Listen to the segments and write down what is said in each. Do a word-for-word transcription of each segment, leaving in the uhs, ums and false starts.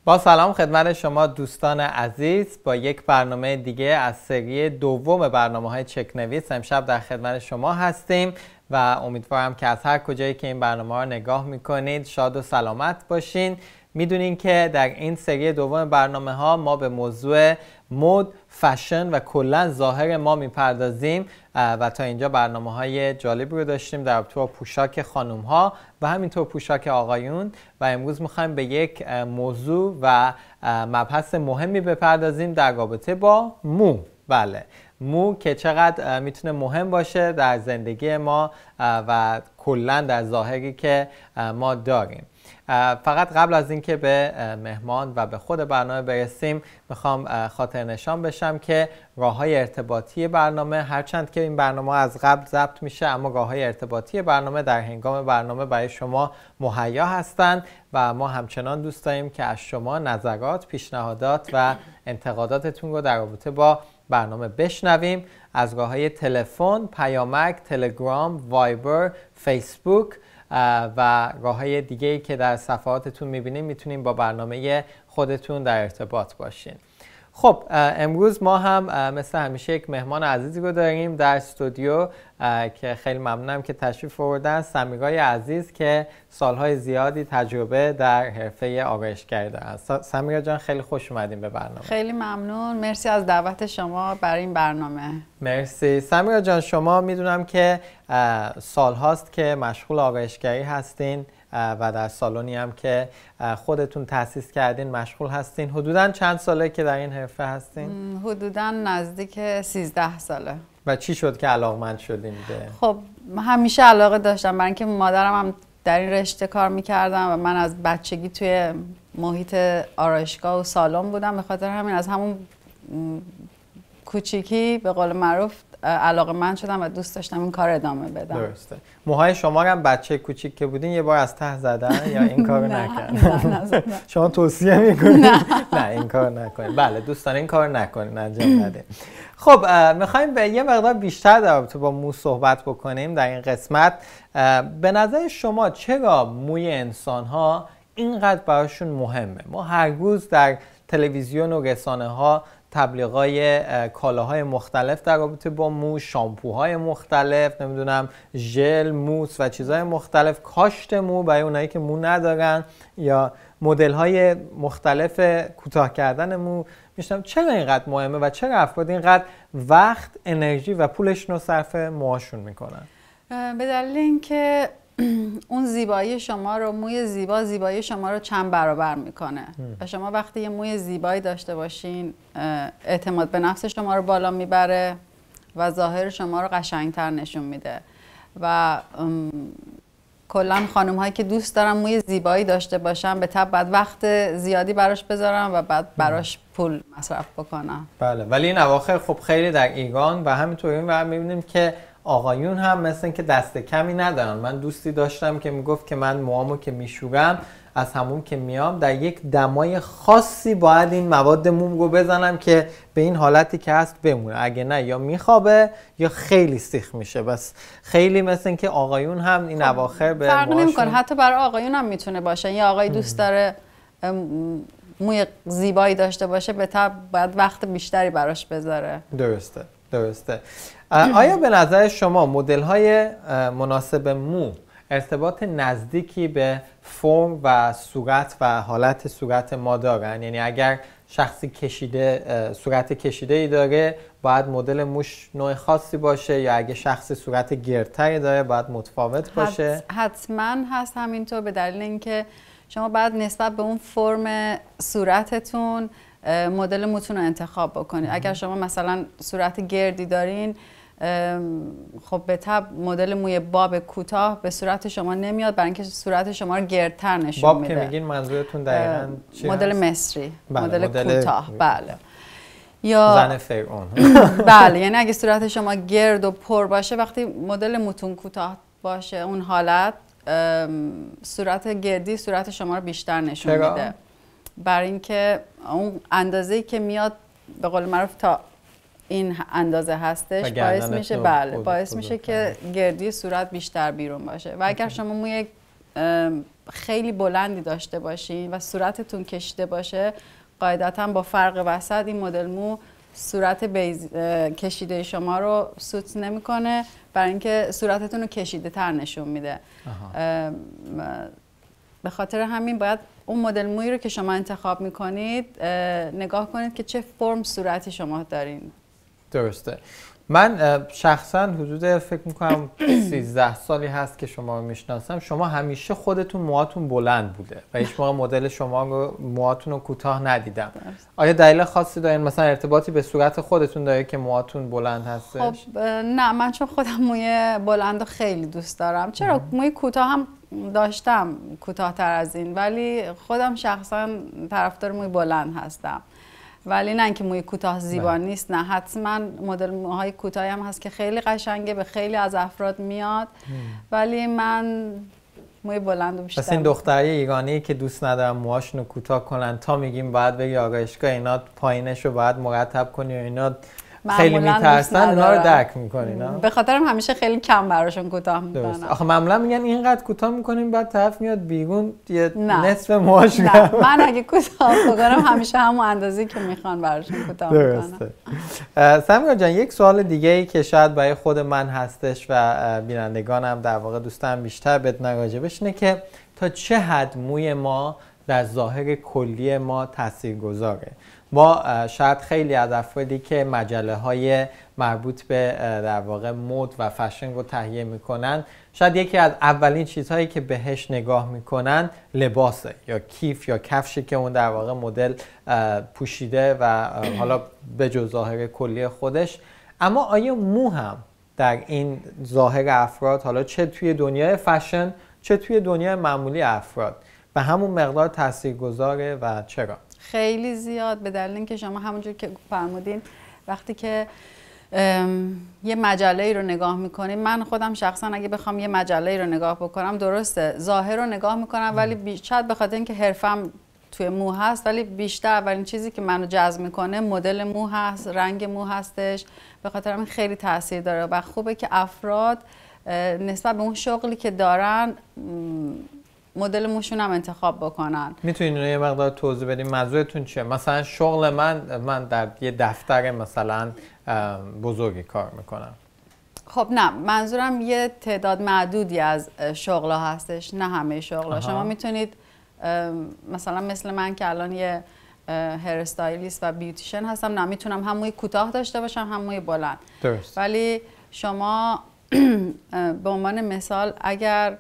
با سلام خدمت شما دوستان عزیز، با یک برنامه دیگه از سری دوم برنامه‌های چک‌نویس امشب در خدمت شما هستیم و امیدوارم که از هر کجایی که این برنامه رو نگاه میکنید شاد و سلامت باشین. میدونین که در این سری دوم برنامه ها ما به موضوع مد، فشن و کلا ظاهر ما میپردازیم و تا اینجا برنامه های جالبی رو داشتیم در رابطه با پوشاک خانم ها و همینطور پوشاک آقایون و امروز میخوایم به یک موضوع و مبحث مهمی بپردازیم در رابطه با مو. بله، مو که چقدر میتونه مهم باشه در زندگی ما و کلا در ظاهری که ما داریم. فقط قبل از اینکه به مهمان و به خود برنامه برسیم میخوام خاطر نشان بشم که راه‌های ارتباطی برنامه، هرچند که این برنامه از قبل ضبط میشه اما راه‌های ارتباطی برنامه در هنگام برنامه برای شما مهیا هستند و ما همچنان دوست داریم که از شما نظرات، پیشنهادات و انتقاداتتون رو در رابطه با برنامه بشنویم از راه‌های تلفن، پیامک، تلگرام، وایبر، فیسبوک و راه‌های دیگه‌ای که در صفحاتتون می‌بینیم میتونیم با برنامه خودتون در ارتباط باشین. خب امروز ما هم مثل همیشه یک مهمان عزیزی رو داریم در استودیو که خیلی ممنونم که تشریف آوردن، سمیرای عزیز که سالهای زیادی تجربه در حرفه آرایشگری دارن. سمیرا جان خیلی خوش اومدین به برنامه. خیلی ممنون، مرسی از دعوت شما برای این برنامه. مرسی. سمیرا جان شما میدونم که سالهاست که مشغول آرایشگری هستین و در سالونی هم که خودتون تأسیس کردین مشغول هستین. حدوداً چند ساله که در این حرفه هستین؟ حدوداً نزدیک سیزده ساله. و چی شد که علاقمند شدین به؟ خب همیشه علاقه داشتم، برای اینکه مادرم هم در این رشته کار میکردم و من از بچگی توی محیط آرایشگاه و سالن بودم، به خاطر همین از همون کوچیکی به قول معروف علاقه‌مند شدم و دوست داشتم این کار ادامه بدم. درسته. موهای شما هم بچه کوچیک که بودین یه بار از ته زدن یا این کارو نکردن؟ نه نه شما توصیه میکنید؟ نه این کار نکنید. بله دوستان این کار نکنید، انجام ندید. خب میخوایم به یه مقدار بیشتر در رابطه با مو صحبت بکنیم در این قسمت. به نظر شما چرا موی انسان‌ها اینقدر براشون مهمه؟ ما هر روز در تلویزیون و رسانه‌ها تبلیغای کالاهای مختلف در رابطه با مو، شامپوهای مختلف، نمیدونم ژل، موس و چیزهای مختلف، کاشت مو برای اونایی که مو ندارن یا مدل‌های مختلف کوتاه کردن مو. میشنم چرا اینقدر مهمه و چرا افراد اینقدر وقت، انرژی و پولشون رو صرف موهاشون میکنن؟ به دلیل اینکه اون زیبایی شما رو، موی زیبا زیبایی شما رو چند برابر میکنه و شما وقتی یه موی زیبایی داشته باشین اعتماد به نفس شما رو بالا میبره و ظاهر شما رو قشنگتر نشون میده و کلا خانم هایی که دوست دارن موی زیبایی داشته باشن به طب بعد وقت زیادی براش بذارن و بعد براش پول مصرف بکنن. بله، ولی این اواخر خب خیلی در ایران و همینطور این ور میبینیم که آقایون هم مثل این که دست کمی ندارن. من دوستی داشتم که میگفت که من موامو که میشورم از همون که میام در یک دمای خاصی باید این مواد موم رو بزنم که به این حالتی که هست بمونه، اگه نه یا میخوابه یا خیلی سیخ میشه. بس خیلی مثل این که آقایون هم این اواخر به فرق نمیکنه، حتی برای آقایون هم میتونه باشه. یا آقای دوست داره موی زیبایی داشته باشه به طب باید وقت بیشتری براش بذاره. درسته درسته. آیا به نظر شما مدل‌های مناسب مو ارتباط نزدیکی به فرم و صورت و حالت صورت ما دارن؟ یعنی اگر شخصی کشیده صورت کشیده ای داره باید مدل موش نوع خاصی باشه یا اگه شخصی صورت گردتری داره باید متفاوت باشه؟ حتما هست همینطور، به دلیل اینکه شما باید نسبت به اون فرم صورتتون مدل موتون رو انتخاب بکنید. اگر شما مثلا صورت گردی دارین خب به طب مدل موی باب کوتاه به صورت شما نمیاد، برای اینکه صورت شما رو گردتر نشون باب میده. باب که میگین منظورتون دقیقاً چی مدل هست؟ مصری، بله، مدل, مدل کوتاه. بله. یا زن فرعون. بله، یعنی اگه صورت شما گرد و پر باشه، وقتی مدل موتون کوتاه باشه اون حالت صورت گردی صورت شما رو بیشتر نشون چرا؟ میده. برای اینکه اون اندازه‌ای که میاد به قول معروف تا این اندازه هستش باعث میشه بله باعث میشه که گردی صورت بیشتر بیرون باشه و اگر شما موی خیلی بلندی داشته باشین و صورتتون کشیده باشه، قاعدتا با فرق وسط این مدل مو صورت بیز کشیده شما رو سوت نمیکنه، برای اینکه صورتتون رو کشیده تر نشون میده. به خاطر همین باید اون مدل مویی رو که شما انتخاب میکنید نگاه کنید که چه فرم صورتی شما دارین. درسته. من شخصا حدود فکر میکنم سیزده سالی هست که شما رو میشناسم. شما همیشه خودتون موهاتون بلند بوده و هیچ موقع مدل شما رو موهاتون رو کوتاه ندیدم. آیا دلیل خاصی دارین؟ مثلا ارتباطی به صورت خودتون داره که موهاتون بلند هستش؟ خب نه، من چون خودم موی بلند رو خیلی دوست دارم. چرا موی کوتاه هم داشتم، کوتاه‌تر از این، ولی خودم شخصا طرفدار موی بلند هستم. ولی نه اینکه موی کوتاه زیبا نیست، نه، حتما مدل موهای کوتاهی هم هست که خیلی قشنگه، به خیلی از افراد میاد. مم. ولی من موی بلند بیشتر. پس این دختری ایرانی که دوست ندارن موهاشونو کوتاه کنن، تا میگیم باید بگی آرایشگاه اینا پایینش رو باید مرتب کنی و اینا خیلی میترسن، اونا رو درک میکنین. به خاطرم همیشه خیلی کم براشون کوتاه میکنم. آخه معمولا میگن اینقدر کوتاه میکنیم بعد طرف میاد بیرون یه نصف موهاش. نه، من اگه کوتاه بکنم همیشه همون اندازه‌ای که میخوان براشون کوتاه میکنم. سمیرا جان، یک سوال دیگه ای که شاید برای خود من هستش و بینندگانم در واقع دوستان بیشتر بدونن راجبش اینه که تا چه حد موی ما در ظاهر کلی ما تاثیرگذاره. ما شاید خیلی از افرادی که مجله های مربوط به در واقع مد و فشن رو تهیه میکنن، شاید یکی از اولین چیزهایی که بهش نگاه میکنن لباسه یا کیف یا کفشی که اون در واقع مدل پوشیده و حالا به جز ظاهر کلی خودش. اما آیا مو هم در این ظاهر افراد، حالا چه توی دنیای فشن چه توی دنیای معمولی افراد، به همون مقدار تاثیرگذاره و چرا؟ خیلی زیاد، به دلیل اینکه شما همونجور که فرمودین وقتی که یه مجله رو نگاه میکنیم، من خودم شخصا اگه بخوام یه مجله رو نگاه بکنم، درسته ظاهر رو نگاه میکنم ولی بیشتر به خاطر اینکه حرفم توی مو هست، ولی بیشتر اولین چیزی که منو جذب میکنه مدل مو هست، رنگ مو هستش. به خاطر همین خیلی تاثیر داره و خوبه که افراد نسبت به اون شغلی که دارن مدل موشون هم انتخاب بکنن. میتونین یه مقدار توضیح بدین منظورتون چیه؟ مثلا شغل من من در یه دفتر مثلا بزرگی کار میکنم. خب نه، منظورم یه تعداد معدودی از شغل‌ها هستش، نه همه شغل‌ها. شما میتونید مثلا مثل من که الان یه هیر استایلیست و بیوتیشن هستم، نه میتونم هم موی کوتاه داشته باشم هم موی بلند. درست. ولی شما به عنوان مثال اگر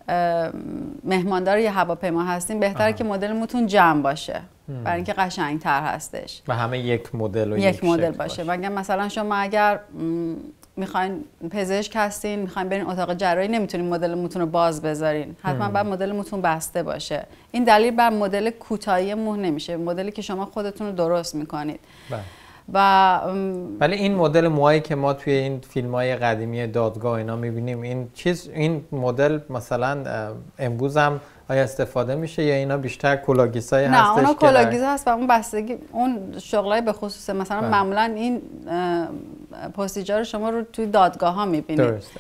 مهماندار یه هواپیما هستین، بهتره که مدل موتون جمع باشه برای اینکه قشنگ‌تر هستش و همه یک مدل و یک, یک مدل باشه. باشه. مثلا شما اگر میخواین پزشک هستین، میخواین برین اتاق جراحی، نمیتونین مدل موتون رو باز بذارین، حتما باید مدل موتون بسته باشه. این دلیل بر مدل کوتاهی مو نمیشه، مدلی که شما خودتون رو درست میکنید. بله. و ولی این مدل موهایی که ما توی این فیلم‌های قدیمی دادگاه اینا می‌بینیم، این چیز این مدل مثلا امروز هم آیا استفاده میشه یا اینا بیشتر کلاگیسای هستش؟ نه، اونا کلاگیسا هست و اون بستگی اون شغلای به خصوص مثلا بله. معمولا این پروسیجر رو شما رو توی دادگاه ها می‌بینید. درسته.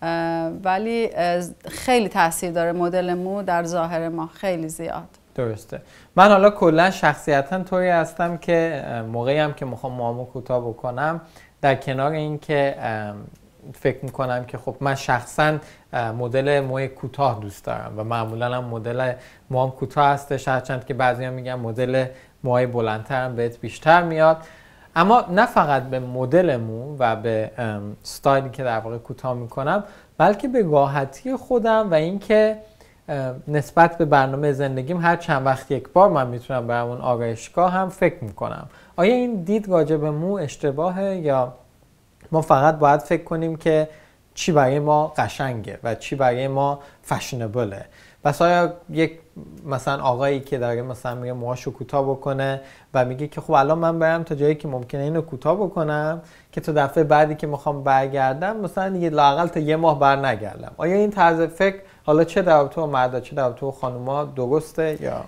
ولی خیلی تاثیر داره مدل مو در ظاهر ما، خیلی زیاد. درسته. من حالا کلا شخصیتا طوری هستم که موقعی هم که میخوام موامو کوتاه بکنم، در کنار این که فکر میکنم که خب من شخصا مدل موی کوتاه دوست دارم و معمولا هم مدل موام کوتاه هستش، هرچند که بعضیا میگن مدل موهای بلندتر هم بهت بیشتر میاد. اما نه فقط به مدل مو و به ستایلی که در واقع کوتاه میکنم، بلکه به راحتی خودم و اینکه نسبت به برنامه زندگیم هر چند وقت یک بار من میتونم برم اون آرایشگاه هم فکر میکنم. آیا این دید راجع به مو اشتباهه یا ما فقط باید فکر کنیم که چی برای ما قشنگه و چی برای ما فشنبله؟ پس آیا یک مثلا آقایی که داره مثلا میگه موهاشو کوتاه بکنه و میگه که خب الان من برم تا جایی که ممکنه اینو کوتاه بکنم که تا دفعه بعدی که میخوام برگردم مثلا یه لااقل تا یه ماه بر نگردم، آیا این طرز فکر حالا چه در رابطه با مردا چه در رابطه با خانوما درسته یا؟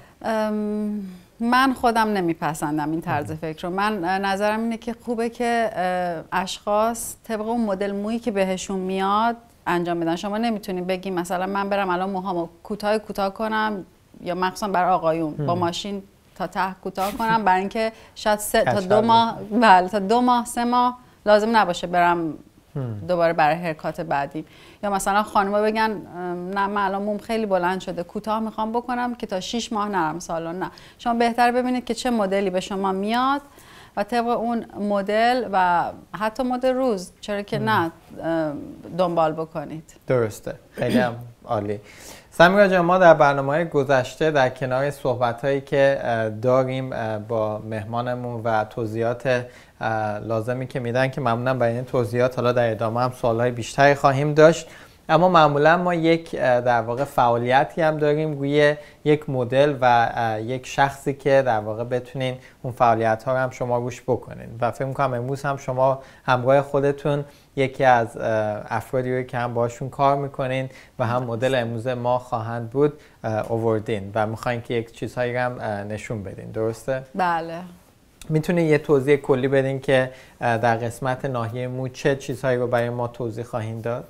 من خودم نمیپسندم این طرز فکر رو. من نظرم اینه که خوبه که اشخاص طبق اون مدل مویی که بهشون میاد انجام بدن. شما نمیتونید بگی مثلا من برم الان موهامو کوتاه کوتاه کنم یا مخصوصا برای آقایون با ماشین تا ته کوتاه کنم، برای اینکه شاید سه تا دو ماه بله تا دو ماه سه ماه لازم نباشه برم دوباره برای هرکات بعدی. یا مثلا خانم‌ها بگن نه من الان موم خیلی بلند شده کوتاه میخوام بکنم که تا شش ماه نرم سالن. نه، شما بهتر ببینید که چه مدلی به شما میاد و طبق اون مدل و حتی مدل روز چرا که نه دنبال بکنید. درسته، خیلی هم عالی. سمیرا جان، ما در برنامه‌های گذشته در کنار صحبت‌هایی که داریم با مهمانمون و توضیحات لازمی که میدن که ممنونم برای این توضیحات، حالا در ادامه هم سوال‌های بیشتری خواهیم داشت، اما معمولا ما یک در واقع فعالیتی هم داریم روی یک مدل و یک شخصی که در واقع بتونین اون فعالیت ها رو هم شما روش بکنین و فکر می‌کنم امروز هم شما همراه خودتون یکی از افرادی رو که هم باشون کار میکنین و هم مدل امروز ما خواهند بود آوردین و میخواین که یک چیزهایی رو هم نشون بدین. درسته؟ بله. میتونین یه توضیح کلی بدین که در قسمت ناحیه مو چه چیزهایی رو برای ما توضیح خواهید داد؟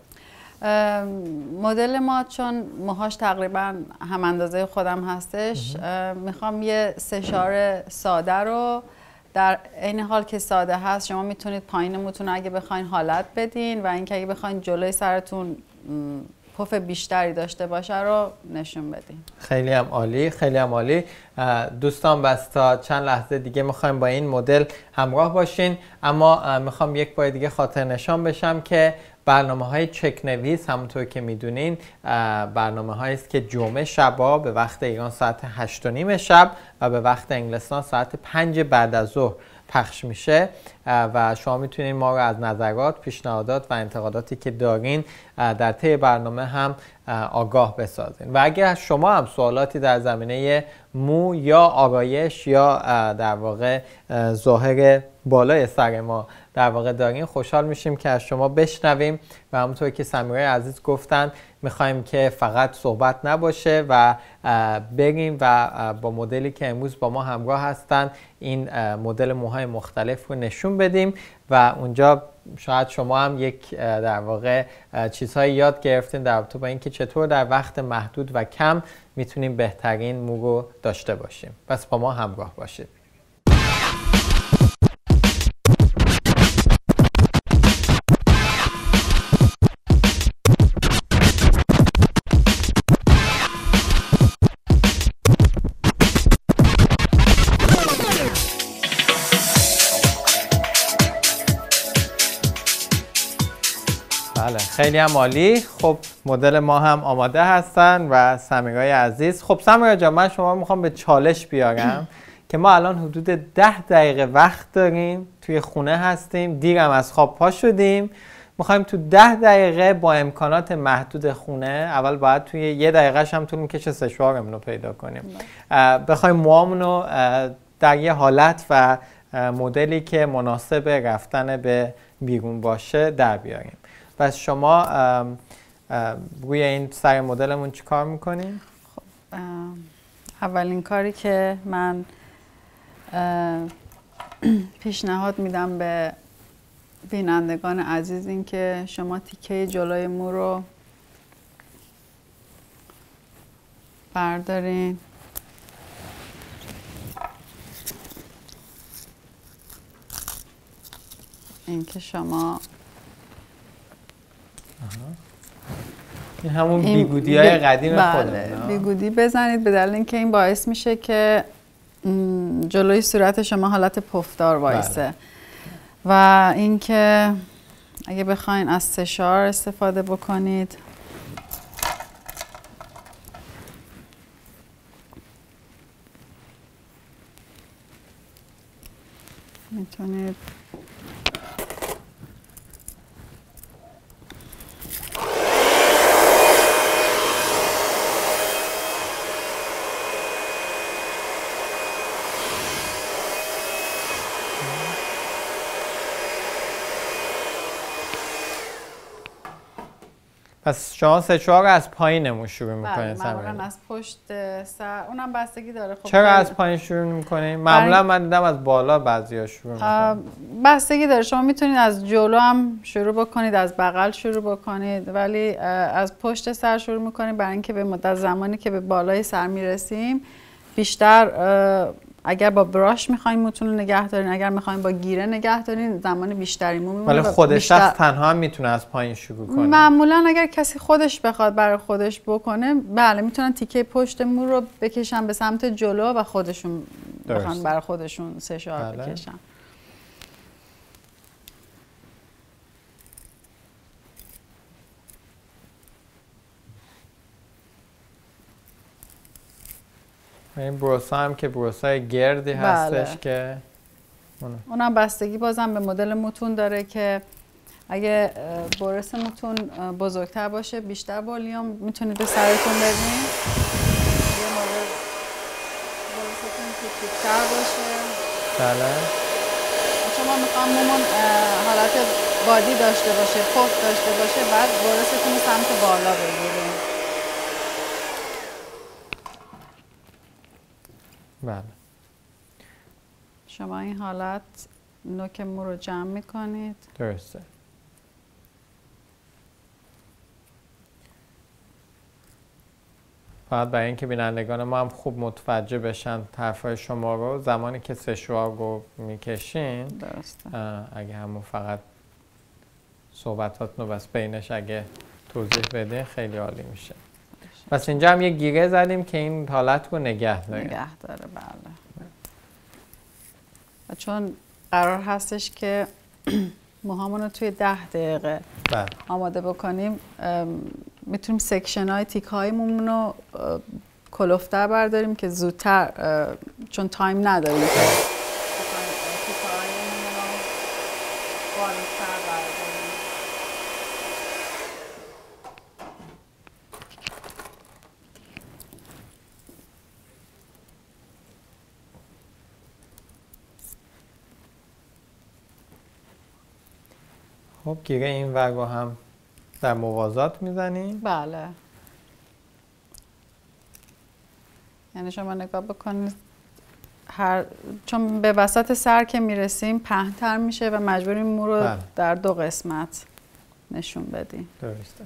مدل ما چون موهاش تقریبا هم اندازه خودم هستش، میخوام یه سشار ساده رو در عین حال که ساده هست شما میتونید پایین موتون اگه بخواین حالت بدین و اینکه اگه بخواین جلوی سرتون پف بیشتری داشته باشه رو نشون بدین. خیلی هم عالی، خیلی هم عالی. دوستان بس تا چند لحظه دیگه میخوایم با این مدل همراه باشین، اما میخوام یک بار دیگه خاطر نشان بشم که برنامه های چک نویس همونطور که میدونین برنامه هایی است که جمعه شبا به وقت ایران ساعت هشت و نیم شب و به وقت انگلستان ساعت پنج بعد از ظهر پخش میشه و شما میتونین ما رو از نظرات، پیشنهادات و انتقاداتی که دارین در طی برنامه هم آگاه بسازین. و اگر شما هم سوالاتی در زمینه مو یا آرایش یا در واقع ظاهر بالای سر ما در واقع دارین، خوشحال میشیم که از شما بشنویم و همونطور که سمیرای عزیز گفتن میخوایم که فقط صحبت نباشه و بریم و با مدلی که امروز با ما همراه هستن این مدل موهای مختلف رو نشون بدیم و اونجا شاید شما هم یک در واقع چیزهایی یاد گرفتین در رابطه با اینکه چطور در وقت محدود و کم میتونیم بهترین مو رو داشته باشیم. پس با ما همراه باشید. بله، خیلی هم عالی. خب مدل ما هم آماده هستن و سمیرای عزیز. خب سمیرا جان، من شما میخوام به چالش بیارم که ما الان حدود ده دقیقه وقت داریم، توی خونه هستیم، دیرم از خواب پا شدیم، میخوایم تو ده دقیقه با امکانات محدود خونه، اول باید توی یه دقیقهش هم طول میکشه سشوارمون رو پیدا کنیم، بخوایم موامون رو در یه حالت و مدلی که مناسب رفتن به بیرون باشه در بیاریم. پس شما ام ام روی این سر مدلمون چی کار میکنین؟ خب اولین کاری که من پیشنهاد میدم به بینندگان عزیز این که شما تیکه جلوی مو رو بردارین، این که شما این همون بیگودی های قدیم بله خودمون بیگودی بزنید، به دلیل اینکه این باعث میشه که جلوی صورت شما حالت پفدار وایسه. بله. و اینکه اگه بخواین از سشار استفاده بکنید میتونید پس شما سشوار رو از پایینمون شروع میکنید؟ بله معمولا از پشت سر، اونم بستگی داره. خب چرا از پایین شروع میکنید؟ معمولا من دیدم از بالا بعضیا شروع میکنن. بستگی داره، شما میتونید از جلو هم شروع بکنید، از بغل شروع بکنید، ولی از پشت سر شروع میکنید برای اینکه به مدت زمانی که به بالای سر میرسیم بیشتر، اگر با براش میخواین موتون رو نگه دارین، اگر میخواین با گیره نگه دارین زمان بیشتری میمونه. ولی خود شخص تنها هم میتونه از پایین شروع کنه؟ معمولا اگر کسی خودش بخواد برای خودش بکنه، بله میتونن تیکه پشت مو رو بکشن به سمت جلو و خودشون بخوان برای خودشون سشوار بله. بکشن. این بروسا هم که بروسای گردی هستش بله. که اونم بستگی بازم به مدل موتون داره که اگه برس موتون بزرگتر باشه بیشتر والیوم میتونید به سرتون بدین، یه مدل برستون کوچیک‌تر باشه بله. شما میخوام مومون حالت بادی داشته باشه، پف داشته باشه، بعد برستون سمت بالا بگیرین. بله. شما این حالت نوک مو رو جمع میکنید. درسته. فقط برای اینکه بینندگان ما هم خوب متوجه بشن طرفای شما رو، زمانی که سشوار رو میکشین درسته. اگه همون فقط صحبتاتون رو بس بینش اگه توضیح بدین خیلی عالی میشه. پس اینجا هم یه گیره زدیم که این حالت رو نگه داره. نگه داره بله. و چون قرار هستش که موهامون رو توی ده دقیقه بله. آماده بکنیم، میتونیم سکشن های تیک هایمون رو کلوفتر برداریم که زودتر، چون تایم نداریم که تیک هایمون رو باریک‌تر برداریم. خب گیره این ور رو هم در موازات میزنیم؟ بله. یعنی شما نگاه بکنید هر چون به وسط سر که میرسیم پهن‌تر میشه و مجبوریم مو رو بله. در دو قسمت نشون بدیم. درسته.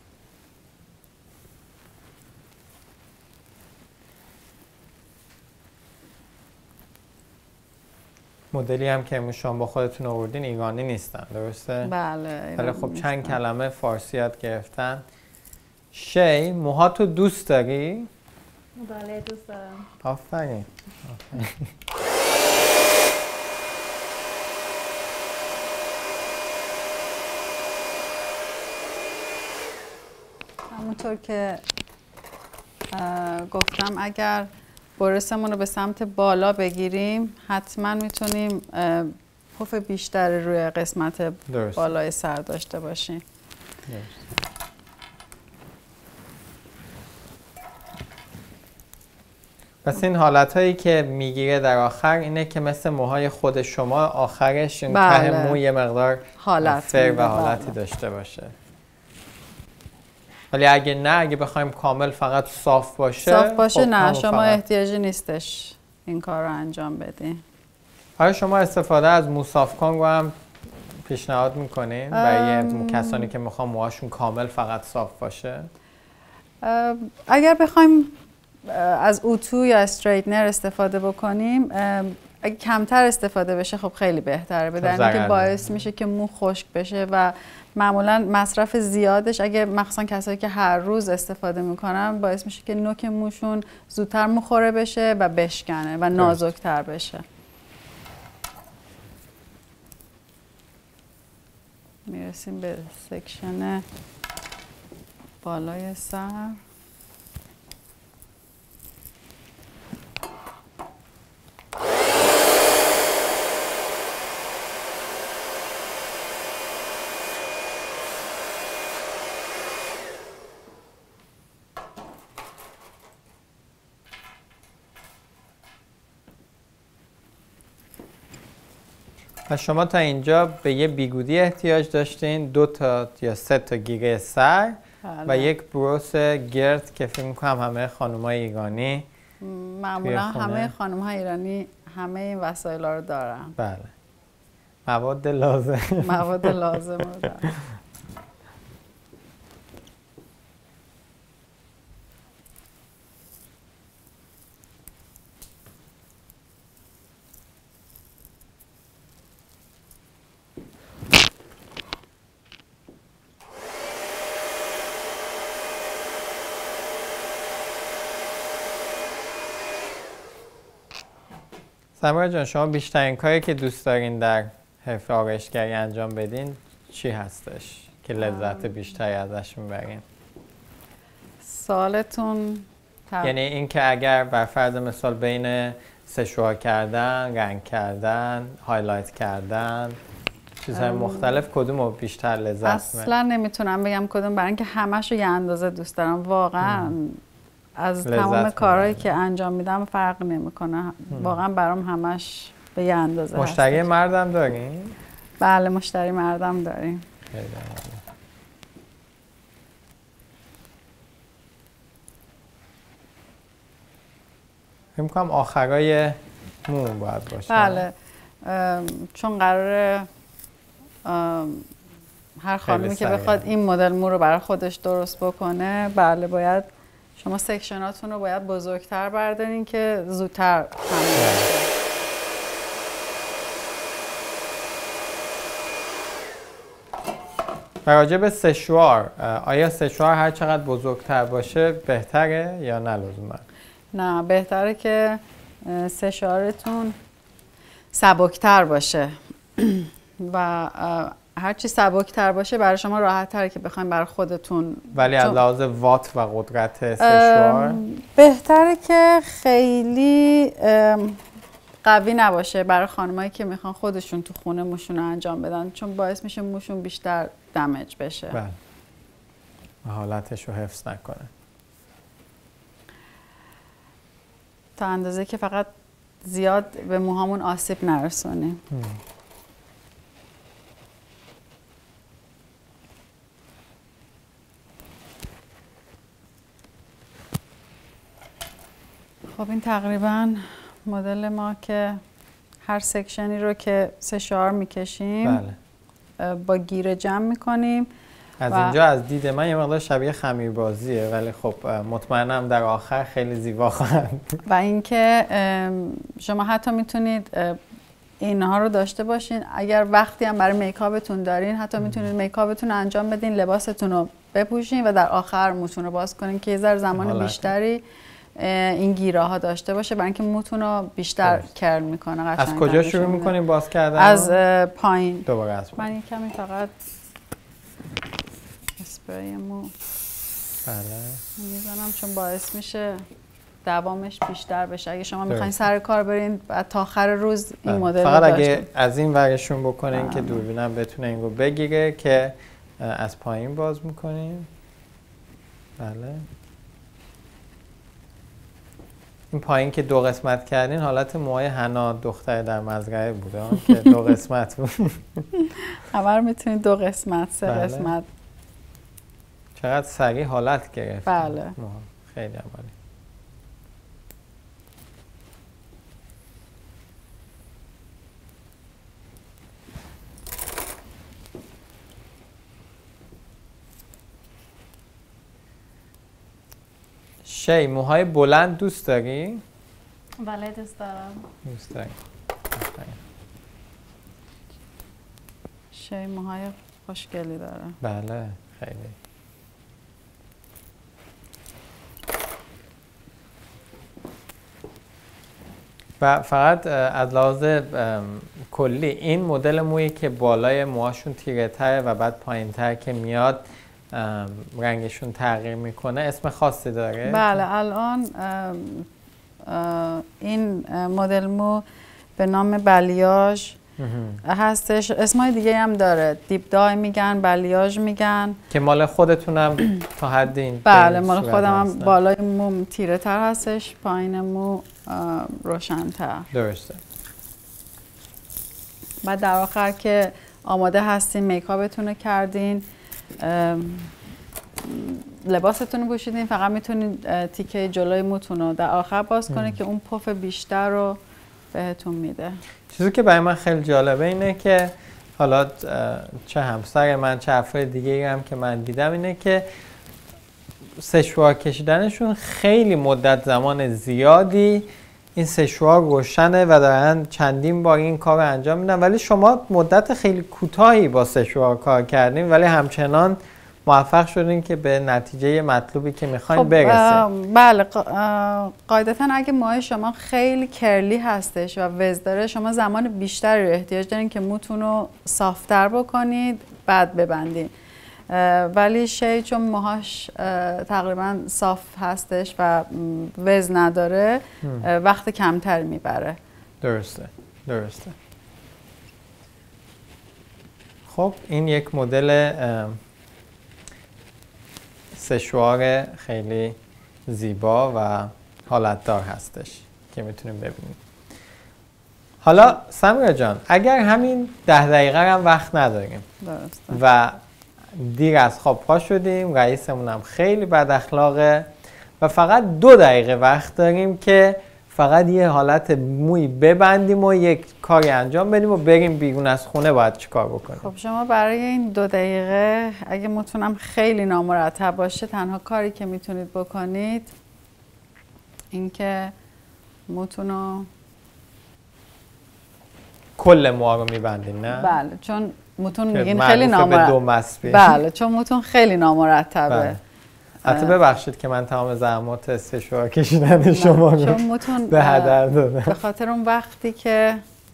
مدلی هم که امروز شما با خودتون آوردین ایرانی نیستن، درسته؟ بله. ولی خب چند کلمه فارسی یاد گرفتن. شی، موهاتو دوست داری؟ بله دوست دارم. آفرین. همونطور که گفتم اگر برسمون رو به سمت بالا بگیریم حتما میتونیم پف بیشتر روی قسمت درست. بالای سر داشته باشیم. پس این حالت هایی که میگیره در آخر اینه که مثل موهای خود شما آخرش این بله. ته مو یه مقدار حالت فر و حالتی بله. داشته باشه. ولی اگه نه، اگه بخوایم کامل فقط صاف باشه صاف باشه خب نه شما فقط. احتیاجی نیستش این کار رو انجام بدین. آیا شما استفاده از مو صافکن رو هم پیشنهاد میکنین برای کسانی که میخوان موهاشون کامل فقط صاف باشه؟ اگر بخوایم از اتو یا استریتنر استفاده بکنیم، اگه کمتر استفاده بشه خب خیلی بهتره، به دلیل اینکه باعث میشه که مو خشک بشه و معمولا مصرف زیادش اگه مخصوصا کسایی که هر روز استفاده میکنن باعث میشه که نوک موشون زودتر مخوره بشه و بشکنه و نازکتر بشه. میرسیم به سکشن بالای سر. پس شما تا اینجا به یه بیگودی احتیاج داشتین، دو تا یا سه تا گیره سر و یک بروس گرد که فکر می‌کنم همه خانم‌های ایرانی معمولا همه خانم‌های ایرانی همه این وسایل رو دارن. بله. مواد لازم مواد لازم رو دارن. سمیرا جان، شما بیشترین کاری که دوست دارین در حرفه آرایشگری انجام بدین چی هستش که لذت بیشتری ازش میبرین؟ سوالتون تر... یعنی اینکه اگر بر فرض مثال بین سشوار کردن، رنگ کردن، هایلایت کردن، چیزهای مختلف کدوم رو بیشتر لذت میبرین؟ اصلا نمیتونم بگم کدوم، برای اینکه همش رو یه اندازه دوست دارم واقعا. ام. از تمام کارهایی که انجام میدم فرق نمیکنه، واقعا برام همش به یه اندازه. مشتری مردم دارین؟ بله، مشتری مردم داریم. خیلی عالی. فکر می‌کنم آخرای مو باید باشه. بله، چون قراره هر خانمی که بخواد این مدل مو رو برای خودش درست بکنه، بله باید شما سکشناتون رو باید بزرگتر بردارین که زودتر تموم بشه. راجع به سشوار، آیا سشوار هر چقدر بزرگتر باشه بهتره یا نه لزوما؟ نه، بهتره که سشوارتون سبکتر باشه و هرچی سبکتر باشه برای شما راحت تره که بخواید برای خودتون. ولی از لحاظ وات و قدرت سشوار بهتره که خیلی قوی نباشه برای خانمایی که میخوان خودشون تو خونه موشون رو انجام بدن، چون باعث میشه موشون بیشتر دمیج بشه. بله. و حالتش رو حفظ نکنه تا اندازه که فقط زیاد به موهامون آسیب نرسونیم. خب این تقریبا مدل ما که هر سکشنی رو که سه شعار میکشیم بله. با گیره جمع میکنیم. از اینجا از دید من یه مقدار شبیه خمیربازیه، ولی خب مطمئنم در آخر خیلی زیبا خواهند. و اینکه شما حتی میتونید اینها رو داشته باشین اگر وقتی هم برای میکاپتون دارین، حتی میتونید میکاپتون رو انجام بدین، لباستون رو بپوشین و در آخر موتون رو باز کنین که یه ذره زمان حالت. بیشتری این گیره ها داشته باشه، برای اینکه موتون رو بیشتر کرل میکنه. از کجا شروع میکنیم باز کردن؟ از پایین. دوباره از پایین. من کمی فقط اسپری مو بله میزنم چون باعث میشه دوامش بیشتر بشه. اگه شما میخواین سر کار برین بعد تا آخر روز این بله. مدل فقط اگه از این ورشون بکنین بله. که دوربینم بتونه این رو بگیره که از پایین باز میکنیم. بله این پایین که دو قسمت کردین حالت موهای حنا دختر در مزرعه بوده که دو قسمت بود. همه رو میتونید دو قسمت سه بله. قسمت. چقدر سریع حالت گرفت. بله خیلی عالی. شی موهای بلند دوست داری؟ بله دوست دارم. دوست داری. شی موهای خوشگلی داره. بله خیلی. و فقط از لحاظ کلی این مدل مویی که بالای موهاشون تیره تره و بعد پایین تر که میاد رنگشون تغییر میکنه اسم خاصی داره؟ بله الان ام ام این مدل مو به نام بالیاژ هستش. اسمای دیگه هم داره، دیپ دای میگن، بالیاژ میگن که مال خودتونم تا حد این بله مال خودم هم بالای مو تیره تر هستش، پایین مو روشن تر. درسته. بعد در آخر که آماده هستین میکاپتون رو کردین لباستون رو پوشیدین فقط میتونید تیکه جلوی موتون رو در آخر باز کنید که اون پف بیشتر رو بهتون میده. چیزی که برای من خیلی جالبه اینه که حالا چه همسر من چه افراد دیگه هم که من دیدم اینه که سشوار کشیدنشون خیلی مدت زمان زیادی این سشوار روشنه و دارن چندین بار این کار رو انجام میدن، ولی شما مدت خیلی کوتاهی با سشوار کار کردین ولی همچنان موفق شدین که به نتیجه مطلوبی که میخواین خب برسه. بله، قاعدتا اگه موهای شما خیلی کرلی هستش و وز داره شما زمان بیشتری رو احتیاج دارین که موتون رو صافتر بکنید بعد ببندین، ولی شی چون موهاش تقریبا صاف هستش و وز نداره وقت کمتر میبره. درسته درسته. خب این یک مدل سشوار خیلی زیبا و حالتدار هستش که میتونیم ببینیم. حالا سمیرا جان اگر همین ده دقیقه هم وقت نداریم درسته. و دیر از خواب پا شدیم، رئیسمون هم خیلی بد اخلاقه و فقط دو دقیقه وقت داریم که فقط یه حالت موی ببندیم و یک کاری انجام بدیم و بریم بیرون از خونه، باید چیکار بکنیم؟ خب شما برای این دو دقیقه اگه موتونم خیلی نامرتب باشه تنها کاری که میتونید بکنید این که موتونو کل موها رو میبندین نه؟ بله، چون موتون میگین خیلی خیلی نامرتب. بله، چون موتون خیلی نامرتبه. بله. حتی ببخشید که من تمام زحمات سشوار کشیدن شما رو چون موتون به هدر دادم. به خاطر اون وقتی که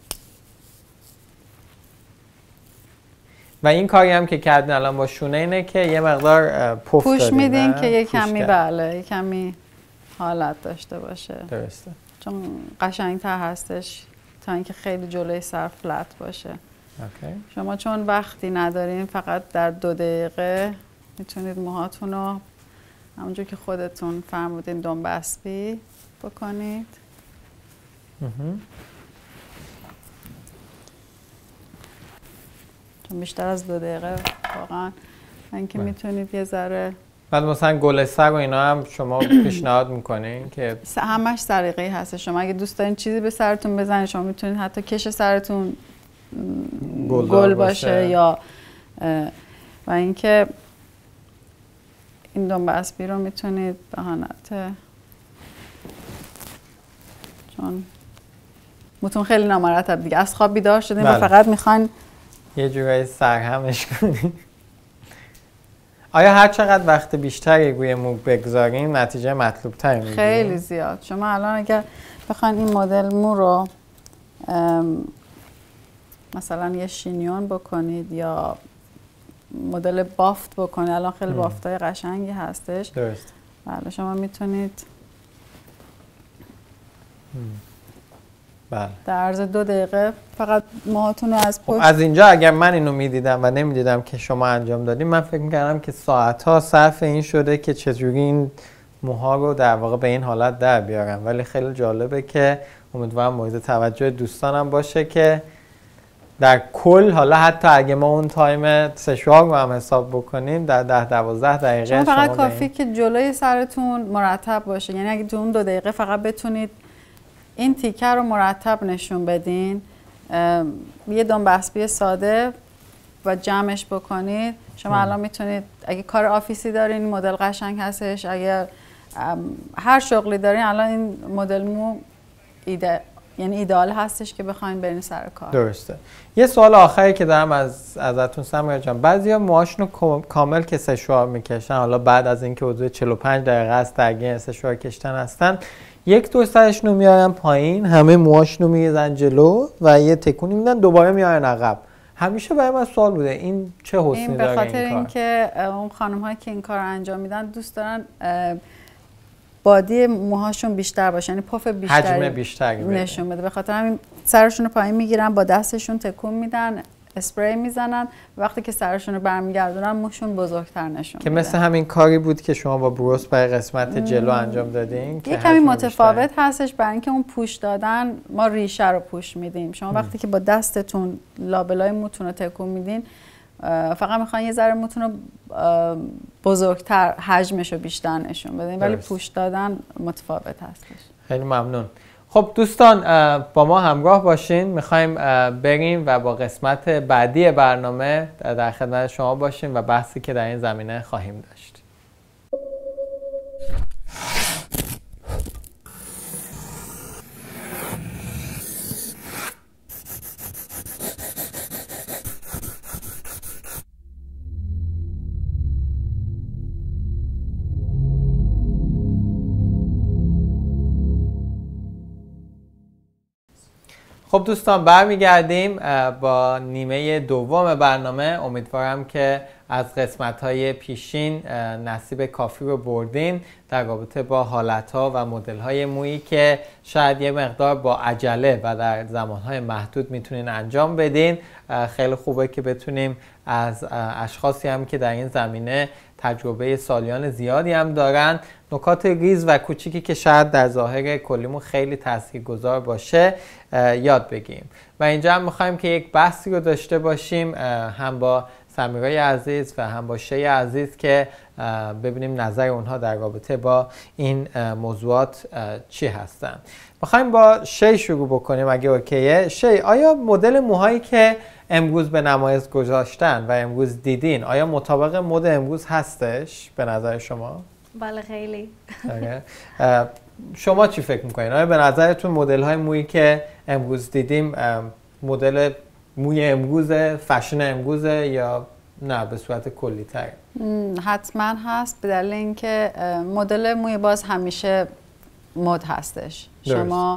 و این کاری هم که کردین الان با شونه اینه که یه مقدار پف پوش دادین میدین که یه کمی کرد. بله یه کمی حالت داشته باشه. درسته. چون قشنگتر هستش تا اینکه خیلی جلوی سر فلت باشه. اوکی. شما چون وقتی ندارین فقط در دو دقیقه میتونید موهاتون رو همونجور که خودتون فرمودین دنبسبی بکنید. چون بیشتر از دو دقیقه واقعا اینکه میتونید یه ذره بعد مثلا گل سر و اینا هم شما پیشنهاد میکنین که همش سلیقه‌ای هست. شما اگه دوست دارین چیزی به سرتون بزنید شما میتونید حتی کش سرتون گل, گل باشه, باشه یا و اینکه این دنبسبی رو میتونید به حالت چون موتون خیلی نامرتب دیگه از خواب بیدار شدین بله. و فقط میخواین یه جورایی سرهمش کنین. آیا هر چقدر وقت بیشتری روی مو بگذارین نتیجه مطلوب تری میگیرین؟ خیلی زیاد. شما الان اگر بخواین این مدل مو رو مثلا یه شینیون بکنید یا مدل بافت بکنید، الان خیلی بافتای قشنگی هستش. درست. بله شما میتونید بله. در عرض دو دقیقه فقط موهاتون رو از پشت. از اینجا اگر من اینو میدیدم و نمیدیدم که شما انجام دادیم من فکر میکردم که ساعتها صرف این شده که چجوری این موها رو در واقع به این حالت در بیارم، ولی خیلی جالبه که امیدوارم مورد توجه دوستانم باشه که در کل حالا حتی اگه ما اون تایم سشوار رو هم حساب بکنیم در ده دوازده دقیقه شما فقط شما کافی که جلوی سرتون مرتب باشه، یعنی اگه تو اون دو دقیقه فقط بتونید این تیکه رو مرتب نشون بدین، یه دنبسبی ساده و جمعش بکنید. شما الان میتونید اگه کار آفیسی دارین این مدل قشنگ هستش، اگر هر شغلی دارین الان این مدل مو ایده یعنی ایدئال هستش که بخواین برین سر کار. درسته. یه سوال آخری که دارم از ازتون سمیرا جان، بعضیا موهاشون رو کامل که سشوار میکشن، حالا بعد از اینکه حدود چهل و پنج دقیقه است درگیر سشوار کشتن هستن، یک دو سرشون رو میارن پایین، همه موهاشون رو میریزن جلو و یه تکونی میدن دوباره میارن عقب. همیشه برای من سوال بوده این چه حسنی این داره این کار؟ به خاطر اینکه اون خانم هایی که این کار رو انجام میدن دوست دارن بادی موهاشون بیشتر باشه، یعنی پف بیشتری حجم بیشتری نشون بده. به خاطر همین سرشون رو پایین میگیرن، با دستشون تکون میدن، اسپری میزنن، وقتی که سرشون رو برمیگردونن موشون بزرگتر نشون که میده. مثل همین کاری بود که شما با بروس برای قسمت جلو انجام دادین یه کمی متفاوت هستش، برای اینکه اون پوش دادن ما ریشه رو پوش میدیم. شما ام. وقتی که با دستتون لابلای موتون رو تکون میدین فقط میخواین یه ذره موتون رو بزرگتر حجمش رو بیشتر نشون بدیم، ولی پوش دادن متفاوت هستش. خیلی ممنون. خب دوستان با ما همراه باشین، میخوایم بریم و با قسمت بعدی برنامه در خدمت شما باشیم و بحثی که در این زمینه خواهیم داشت. خب دوستان برمیگردیم با نیمه دوم برنامه. امیدوارم که از قسمت‌های پیشین نصیب کافی رو بردین در رابطه با حالت‌ها و مدل‌های مویی که شاید یه مقدار با عجله و در زمان‌های محدود میتونین انجام بدین. خیلی خوبه که بتونیم از اشخاصی هم که در این زمینه تجربه سالیان زیادی هم دارن نکات ریز و کوچیکی که شاید در ظاهر کلیمون خیلی تاثیرگذار باشه یاد بگیریم. و اینجا هم میخوایم که یک بحثی رو داشته باشیم هم با سمیرای عزیز و هم با شی عزیز که ببینیم نظر اونها در رابطه با این موضوعات چی هستن. میخوایم با شی شروع بکنیم اگه اوکیه. شی، آیا مدل موهایی که امروز به نمایش گذاشتن و امروز دیدین آیا مطابق مد امروز هستش به نظر شما؟ بله خیلی. شما چی فکر میکنین؟ آیا به نظرتون مدل های مویی که امروز دیدیم مدل موی امروز فشن امروزه یا نه به صورت کلی تر؟ حتما هست، به دلیل اینکه مدل موی باز همیشه مد هستش. درست. شما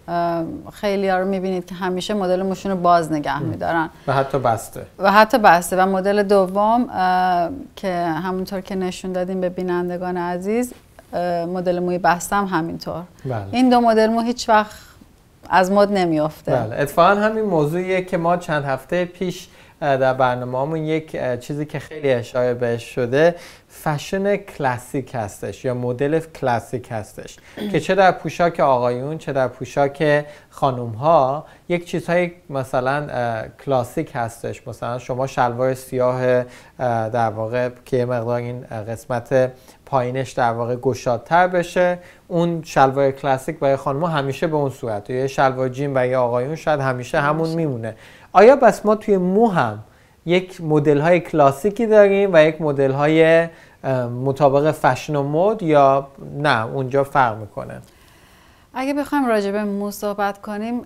خیلی ها رو میبینید که همیشه مدل موشون رو باز نگه میدارن و حتی بسته و حتی بسته و مدل دوم که همونطور که نشون دادیم به بینندگان عزیز مدل موی بسته هم همینطور. بله. این دو مدل مو هیچ وقت از مد نمیافته. بله. اتفاقا همین موضوعیه که ما چند هفته پیش در برنامه‌مون یک چیزی که خیلی اشاره بهش شده فشن کلاسیک هستش یا مدل کلاسیک هستش که چه در پوشاک آقایون چه در پوشاک خانوم ها یک چیزهای مثلا کلاسیک هستش. مثلا شما شلوار سیاه در واقع که مقدار این قسمت پایینش در واقع گشادتر بشه، اون شلوار کلاسیک برای خانم ها همیشه به اون صورت، یا شلوار جین برای آقایون شاید همیشه همون میمونه. آیا بس ما توی مو هم یک مدل های کلاسیکی داریم و یک مدل های مطابق فشن و مد یا نه اونجا فرق میکنه؟ اگه بخوایم راجع به مو صحبت کنیم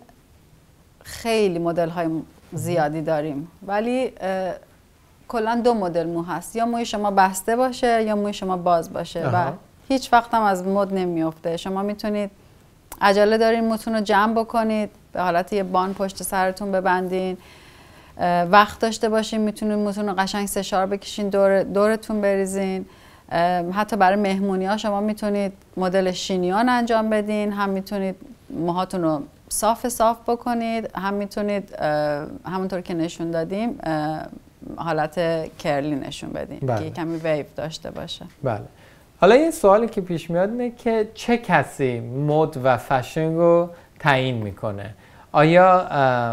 خیلی مدل های زیادی داریم، ولی کلا دو مدل مو هست، یا موی شما بسته باشه یا موی شما باز باشه. آها. و هیچ وقت هم از مد نمیفته. شما میتونید عجله دارین موتون رو جمع بکنید به حالت یه بان پشت سرتون ببندین، وقت داشته باشین میتونید موتون رو قشنگ سشار بکشین دور دورتون بریزین. حتی برای مهمونی ها شما میتونید مدل شینیان انجام بدین، هم میتونید موهاتون رو صاف صاف بکنید، هم میتونید همونطور که نشون دادیم حالت کرلی نشون بدین. بله. که کمی ویو داشته باشه. بله. حالا یه سوالی که پیش میاد اینه که چه کسی مد و فشن رو تعیین میکنه؟ آیا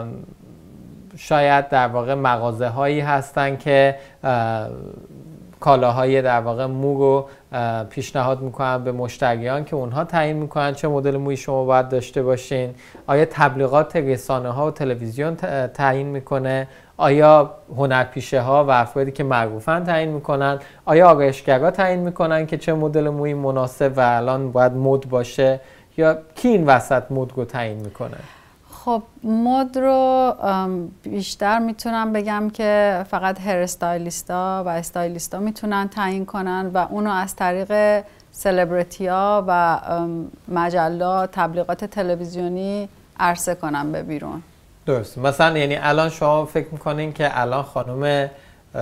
شاید در واقع مغازه هایی هستن که کالاهای در واقع مو رو پیشنهاد میکنن به مشتریان که اونها تعیین میکنن چه مدل مویی شما باید داشته باشین؟ آیا تبلیغات رسانه ها و تلویزیون تعیین میکنه؟ آیا هنرپیشه ها و افرادی که معروفن تعیین میکنن؟ آیا آرایشگرها تعیین میکنن که چه مدل مویی مناسب و الان باید مد باشه؟ یا کی این وسط مد رو تعیین میکنه؟ خب مد رو بیشتر میتونم بگم که فقط هر استایلیستا و استایلیستا میتونن تعیین کنن و اونو از طریق سلبریتی ها و مجلات، تبلیغات تلویزیونی عرضه کنن به بیرون. درست. مثلا یعنی الان شما فکر میکنین که الان خانم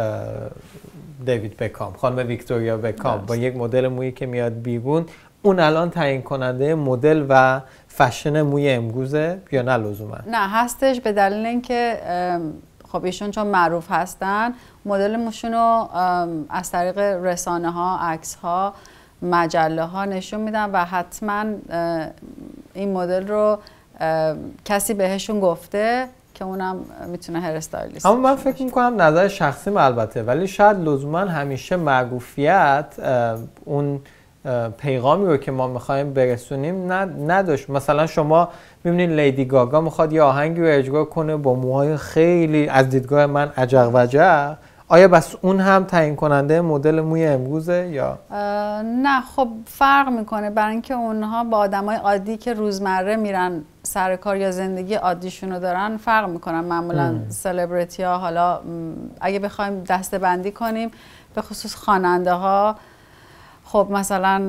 دیوید بکام، خانم ویکتوریا بکام درست. با یک مدل مویی که میاد بیرون اون الان تعیین کننده مدل و فشن موی امروزه یا نه لزوما؟ نه هستش، به دلیل اینکه خب ایشون چون معروف هستن مدل موشون رو از طریق رسانه ها، عکس ها، مجله ها نشون میدن و حتما این مدل رو کسی بهشون گفته که اونم میتونه هر استایلیست. اما من فکر میکنم نظر شخصیم البته، ولی شاید لزوما همیشه معروفیت اون پیغامی رو که ما میخوایم برسونیم نداشت. مثلا شما میبینید لیدی گاگا میخواد یه آهنگی رو اجرا کنه با موهای خیلی از دیدگاه من عجق وجق، آیا بس اون هم تعیین کننده مدل موی امروزه یا نه؟ خب فرق میکنه، برای اینکه اونها با آدمای عادی که روزمره میرن سر کار یا زندگی عادیشونو دارن فرق میکنن. معمولا سلبریتی ها، حالا اگه بخوایم دسته بندی کنیم به خصوص خواننده ها، خب مثلا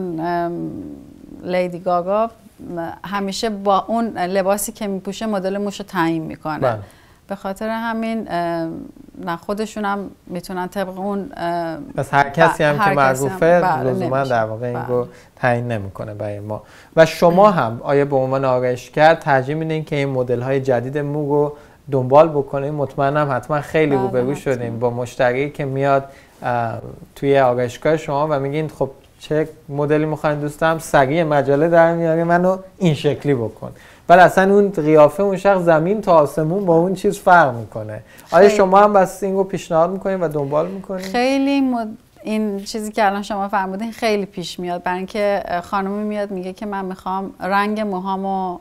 لیدی گاگا همیشه با اون لباسی که میپوشه مدل موشو تعیین میکنه. بله. به خاطر همین نه خودشون هم میتونن طبق اون، پس هر کسی هم که معروفه لزوما در واقع این رو تعیین نمیکنه برای ما. و شما هم آیا به عنوان آرایشگر ترجیح میدین که این مدل های جدید مو رو دنبال بکنیم؟ مطمئنم حتما خیلی روبرو شدیم با مشتری که میاد توی آرایشگاه شما و میگین خب چه مدلی میخواین دوستم، سریع مجله در میاره منو این شکلی بکن، ولی اصلا اون قیافه اون شخص زمین تا آسمون با اون چیز فرق میکنه. آیا شما هم بس این رو پیشنهاد میکنین و دنبال میکنین؟ خیلی مد... این چیزی که الان شما فرمودین خیلی پیش میاد، برای اینکه خانومی میاد میگه که من میخوام رنگ موهامو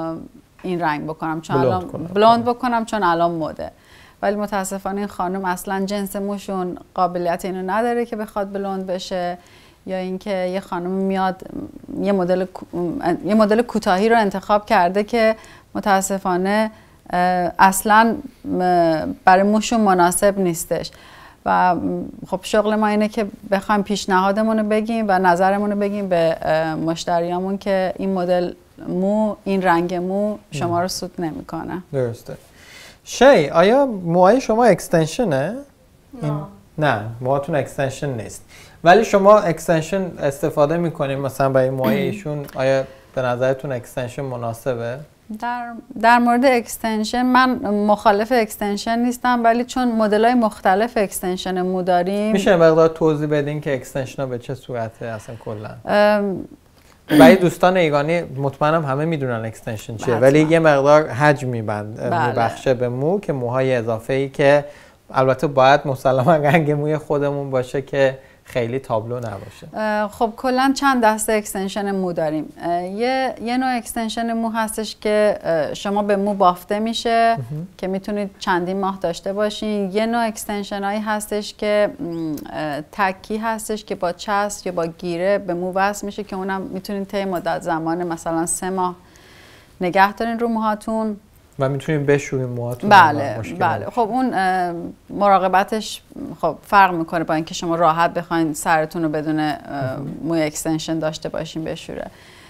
این رنگ بکنم چون الان بلوند بکنم چون الان مده، ولی متاسفانه این خانم اصلا جنس موشون قابلیت اینو نداره که بخواد بلوند بشه، یا اینکه یه خانم میاد یه مدل یه مدل کوتاهی رو انتخاب کرده که متاسفانه اصلا برای موشون مناسب نیستش. و خب شغل ما اینه که بخوایم پیشنهادمون رو بگیم و نظرمون رو بگیم به مشتریامون که این مدل مو، این رنگ مو شما رو سود نمیکنه. درسته. شی، آیا موهای شما اکستنشنه؟ این... نه، موهاتون اکستنشن نیست. ولی شما اکستنشن استفاده میکنیم مثلا برای موهای ایشون، آیا به نظرتون اکستنشن مناسبه؟ در در مورد اکستنشن من مخالف اکستنشن نیستم، ولی چون مدل‌های مختلف اکستنشن مو داریم، میشه مقدار توضیح بدین که اکستنشن ها به چه صورته اصلا کلا؟ برای دوستان ایرانی مطمئنم همه میدونن اکستنشن چیه، ولی یه مقدار حجم میبند بله. میبخشه به مو که موهای اضافه‌ای که البته باید مسلما رنگ موی خودمون باشه که خیلی تابلو نباشه. خب کلا چند دسته اکستنشن مو داریم. یه یه نوع اکستنشن مو هستش که شما به مو بافته میشه که میتونید چندین ماه داشته باشین. یه نوع اکستنشن هایی هستش که تکی هستش که با چسب یا با گیره به مو وصل میشه که اونم میتونید طی مدت زمان مثلا سه ماه نگه دارین رو موهاتون و میتونیم بشوریم موهاتون. بله بله. خب اون مراقبتش خب فرق میکنه با اینکه شما راحت بخواین سرتون رو بدون موی اکستنشن داشته باشین بشوره.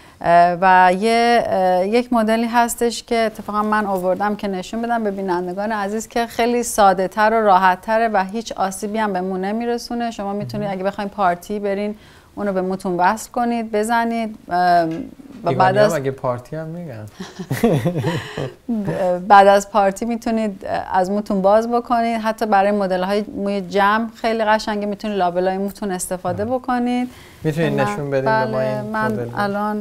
و یه یک مدلی هستش که اتفاقا من آوردم که نشون بدم به بینندگان عزیز که خیلی ساده تر و راحت تره و هیچ آسیبی هم به مو نمیرسونه. شما میتونید اگه بخواین پارتی برین اونو به موتون وصل کنید، بزنید و بعد از اگه پارتی هم میگن بعد از پارتی میتونید از موتون باز بکنید. حتی برای مدل های موی جمع خیلی قشنگه، میتونید لابلای موتون استفاده بکنید. میتونید نشون بدید به ما این من مدل؟ الان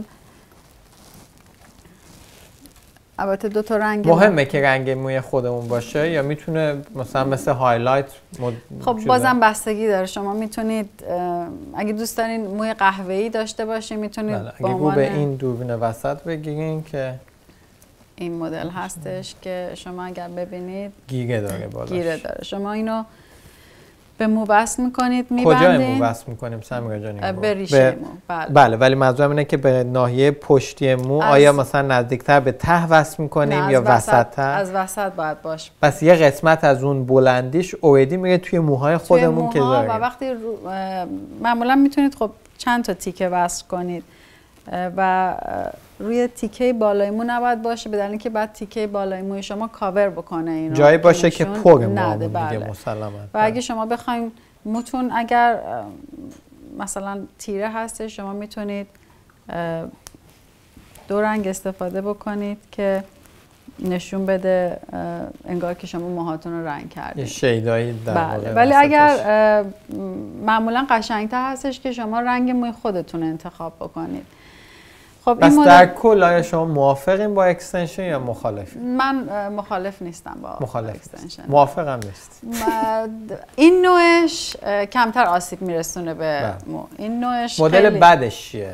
البته دو تا رنگ مهمه که رنگ موی خودمون باشه یا میتونه مثلا مثل هایلایت مد... خب بازم بستگی داره. شما میتونید اگه دوست دارین موی قهوه‌ای داشته باشین میتونید بله. اگه عنوان... به این دوربین وسط بگیرین که این مدل هستش که شما اگر ببینید گیره داره بالاش. گیره داره. شما اینو به مو وصل میکنید، میبندین. کجا مو وصل میکنیم سمیرا جان؟ به ریشه مو. بله. بله ولی منظورم اینه که به ناحیه پشتی مو از... آیا مثلا نزدیکتر به ته وصل میکنیم یا وسط تر؟ از وسط باید باشه. پس یه قسمت از اون بلندیش اوردی میره توی موهای خودمون که داریم. و وقتی رو... معمولا میتونید خب چند تا تیکه وصل کنید و روی تیکه بالای مو نباید باشه، بدون اینکه بعد تیکه بالای موی شما کاور بکنه اینو. جایی باشه که پر موامون دیگه مسلما. و اگه شما بخواید موتون اگر مثلا تیره هسته، شما میتونید دو رنگ استفاده بکنید که نشون بده انگار که شما موهاتون رو رنگ کردید. یه شیدایی در بله. ولی اگر معمولا قشنگتر هستش که شما رنگ موی خودتون انتخاب بکنید. خب پس این در مدل کل آیا شما موافقین با اکستنشن یا مخالفین؟ من اه، مخالف نیستم با مخالف اکستنشن. موافقم نیست. بعد این نوعش اه، کمتر آسیب میرسونه به بله. مو. این نوعش مدل خیلی- بعدش چیه؟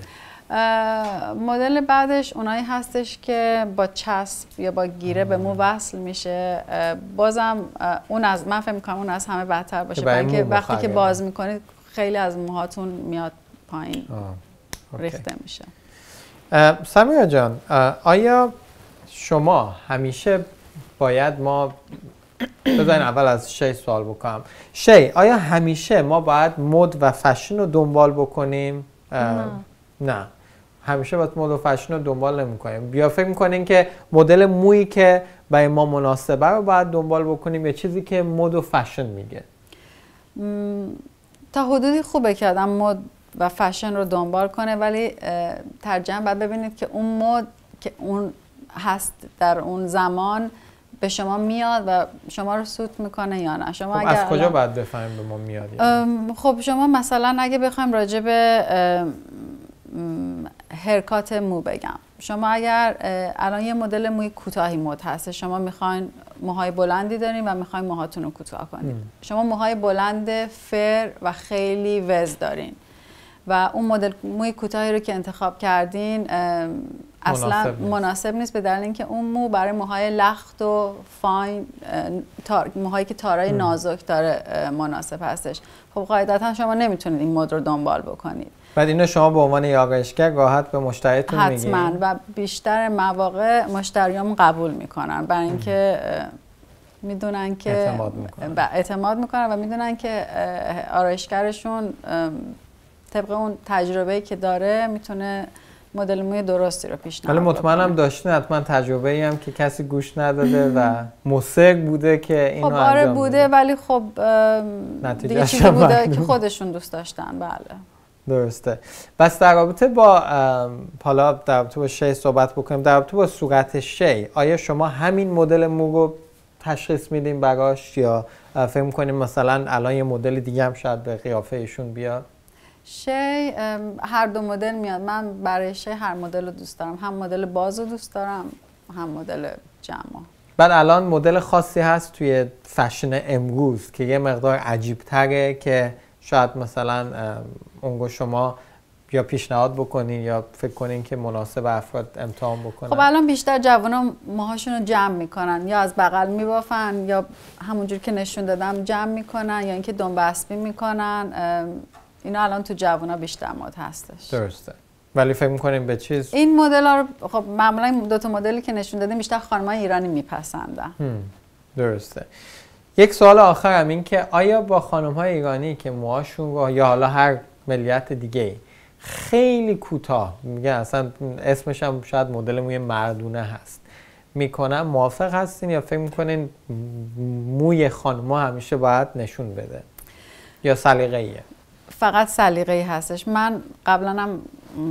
اه، مدل بعدش اونایی هستش که با چسب یا با گیره به مو وصل میشه. اه، بازم اه، اون از من فکر می‌کنم اون از همه بدتر باشه، که برای برای اینکه مو وقتی که مخربه. باز میکنید خیلی از موهاتون میاد پایین، آه. اوکی. ریخته میشه. اه، سمیرا جان، اه، آیا شما همیشه باید ما بذارین اول از شی سوال بکنم. شی، آیا همیشه ما باید مد و فشن رو دنبال بکنیم؟ اه، نه. همیشه باید مد و فشن رو دنبال نمی کنیم. یا فکر میکنین که مدل مویی که برای ما مناسبه رو باید دنبال بکنیم یا چیزی که مد و فشن میگه؟ م، تا حدودی خوبه که آدم مد و فشن رو دنبال کنه، ولی اه، ترجیحاً باید ببینید که اون مد که اون هست در اون زمان به شما میاد و شما رو سوت میکنه یا نه. شما خب اگر از کجا الان- باید بفهمیم به ما میاد؟ یا نه؟ ام، خب شما مثلا اگه بخوایم راجع به ام، م، هرکات مو بگم، شما اگر اه، الان یه مدل موی کوتاهی مد هست، شما میخواین موهای بلندی دارین و میخواین موهاتون رو کوتاه کنین. ام. شما موهای بلند فر و خیلی وز دارین و اون مدل موی کوتاهی رو که انتخاب کردین ام، اصلا مناسب نیست. مناسب نیست، به دلیل اینکه اون مو برای موهای لخت و فاین اه، تار، موهایی که تارای ام. نازک داره اه، مناسب هستش. خب قاعدتا شما نمیتونید این مد رو دنبال بکنید. بعد اینو شما به عنوان یه آرایشگر راحت به مشتریتون میگین؟ حتما، و بیشتر مواقع مشتریام قبول میکنن برای اینکه اه، میدونن که اعتماد میکنن. ب- اعتماد میکنن و میدونن که اه، آرایشگرشون ام، طبق اون تجربه‌ای که داره میتونه مدل موی درستی رو پیشنهاد ولی مطمئنم بکنه. داشتین حتما تجربه‌ای هم که کسی گوش نداده و مصر بوده که اینو خب انجام آره بوده، بده. ولی خب ام، نتیجهش دیگه چیزی هم بوده معلومه. که خودشون دوست داشتن. بله. درسته. بس در رابطه با ام، حالا در رابطه با شی صحبت بکنیم. در رابطه با صورت شی، آیا شما همین مدل مو رو تشخیص میدین براش یا اه، فکر می‌کنیم مثلا الان یه مدل دیگه هم شاید به قیافه ایشون بیاد؟ شی ام، هر دو مدل میاد. من برای شی هر مدل رو دوست دارم، هم مدل باز رو دوست دارم هم مدل جمع. بعد الان مدل خاصی هست توی فشن امروز که یه مقدار عجیب تره که شاید مثلا ام، اونگو شما یا پیشنهاد بکنین یا فکر کنین که مناسب افراد امتحان بکنن؟ خب الان بیشتر جوونا موهاشون رو جمع میکنن، یا از بغل میبافن یا همونجور که نشون دادم جمع میکنن یا اینکه دنبه اسبی میکنن. ام، اینا الان تو جوونا بیشتر مد هستش. درسته. ولی فکر میکنیم به چیز؟ این مدل ها رو خب معمولا دو تا مدلی که نشون دادیم بیشتر خانم‌های ایرانی میپسندن. هم، درسته. یک سوال آخرم این که آیا با خانم‌های ایرانی که موهاشون رو یا حالا هر ملیت دیگه خیلی کوتاه میگن، اصلا اسمش هم شاید مدل موی مردونه هست، میکنن، موافق هستین یا فکر میکنین موی خانم‌ها همیشه باید نشون بده یا سلیقه‌ایه؟ فقط سلیقه‌ای هستش. من قبلا هم م،